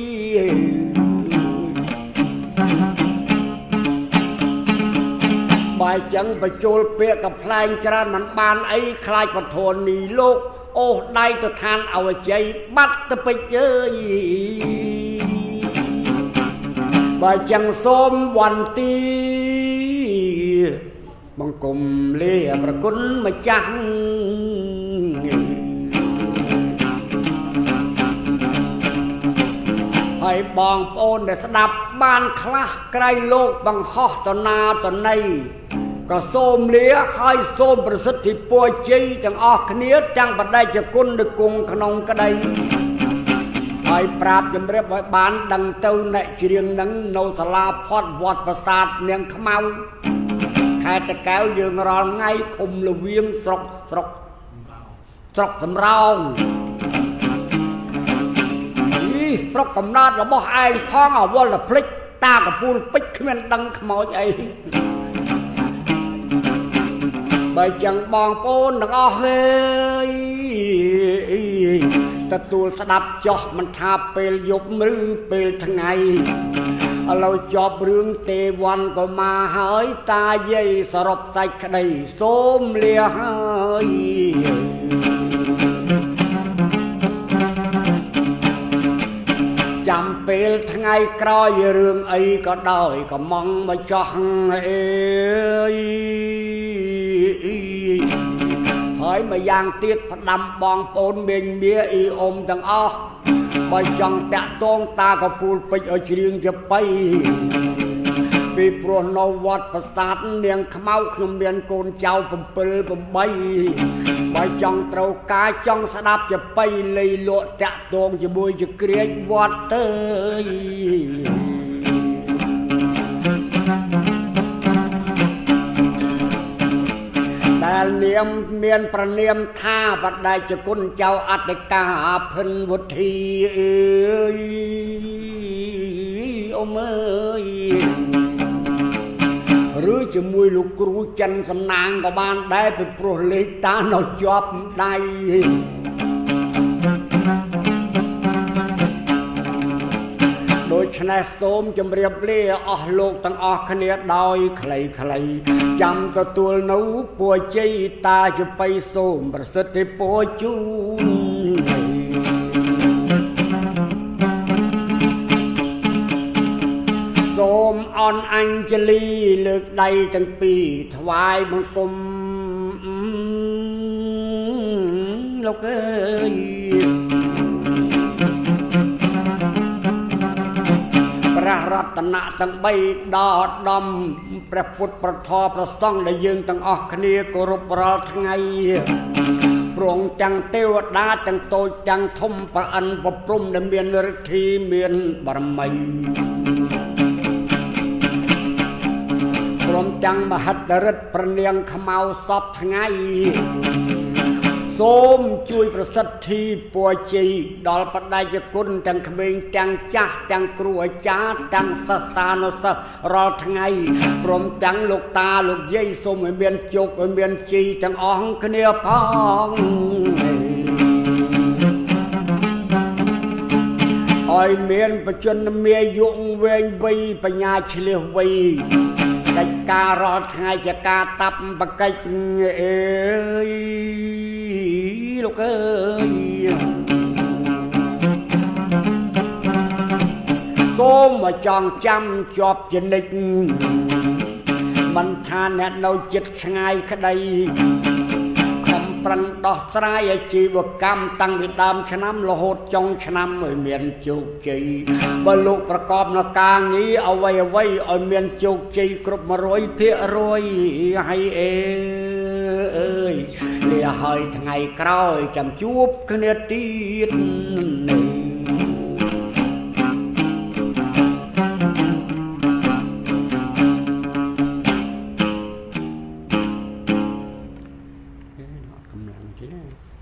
បើចឹងបញ្ចូលពាក្យកំប្លែងច្រើនមិនបានអីខ្លាចបធននេះលោកអូសដៃទៅឋានអវជ័យបាត់ទៅពេជ្រអើយបើចឹងសូមវន្ទីបង្គំលាប្រគុណម្ចាស់ហើយបងប្អូនដែលស្ដាប់បានខ្លះក្រែងលោកបង្ហោះតណាតណីក៏សូមលាហើយសូមប្រសិទ្ធិពរជ័យទាំងអស់គ្នាទាំងបដិជគុណដឹកគង់ក្នុងក្តីហើយប្រាប់ជំរាបឲ្យបានដឹងទៅអ្នកច្រៀងនឹងនៅសាលាផាត់វត្តប្រាសាទនាងខ្មៅខេត្តតាកែវយើងរាល់ថ្ងៃឃុំលវៀងស្រុកសំរោងស្រុកកំណើតរបស់ឯងផងអវលតែភ្លេចតាកពូលពេជ្រគ្មានដឹងខ្មោចអីបើចឹងបងប្អូនទាំងអស់ហើយទទួលស្ដាប់ចោះមិនថាពេលយប់ឬពេលថ្ងៃឥឡូវចប់រឿងទេវ័នកុមារហើយតាយាយសរុបសាច់ក្តីសូមលាហើយចាំពេលថ្ងៃក្រោយរឿងអីក៏ដោយក៏មង់មកចោះអេហើយម្យ៉ាងទៀតផ្ដាំបងប្អូនមេញមាអ៊ីអ៊ុំទាំងអស់បើចង់តាក់ទងតាកពូលពេជ្រឲ្យច្រៀងជាបៃពីព្រោះនៅវត្តប្រាសាទនាងខ្មៅខ្ញុំមានកូនចៅ7 8បើចង់ត្រូវការចង់ស្ដាប់ជាបៃលៃលក់តាក់ទងជាមួយជាក្រាចវត្តទៅដែលនាមមានប្រនាមថាបដិជគុណចៅអធិការភិនវុធីអើយអ៊ំអើយឬជាមួយលោកគ្រូចិនសំណាងក៏បានដែរពីព្រោះលេខតានៅជាប់ដៃដូច្នេះសូមជម្រាបលាអស់លោកទាំងអស់គ្នាដោយខ្លីៗចាំទទួលនៅពរជ័យតាជបៃសូមប្រសិទ្ធិពរជូននអញ្ជលីលើកដៃទាំងពីរថ្វាយបង្គំលោកអើយព្រះរតនៈទាំង3ដល់ដំព្រះពុទ្ធប្រធមព្រះសង្ឃដែលយើងទាំងអស់គ្នាគោរពរាល់ថ្ងៃព្រមទាំងទេវតាទាំងតូចទាំងធំប្រអិនប្រព្រំដែលមានឫទ្ធិមានបរមីព្រមទាំងមហិទ្ធិឫទ្ធិប្រនាងខ្មៅសពថ្ងៃសូមជួយប្រសិទ្ធិពួរជ័យដល់បដិយគុណទាំងក្មេងទាំងចាស់ទាំងគ្រូអាចារ្យទាំងសិស្សានុសិស្សរាល់ថ្ងៃព្រមទាំងលោកតាលោកយាយសូមឲ្យមានជោគឲ្យមានជ័យទាំងអស់គ្នាផងឲ្យមានបច្ចុប្បន្នមានយុវវែងវ័យបញ្ញាឆ្លៀសវៃកិច្ចការរាល់ថ្ងៃជាការតាប់បកិច្ចអើយលោកអើយសូមមកចងចាំជាប់ជានិច្ចមិនថាអ្នកនៅចិត្តឆ្ងាយក្តីខំប្រឹងដោះស្រាយអាជីវកម្មតាំងពីដើមឆ្នាំរហូតចុងឆ្នាំឲ្យមានជោគជ័យបើលោកប្រកបនៅការងារអ្វីឲ្យមានជោគជ័យគ្រប់ 100% ហើយអើយលាហើយថ្ងៃក្រោយចាំជួបគ្នាទៀតនេះកម្លាំងទេ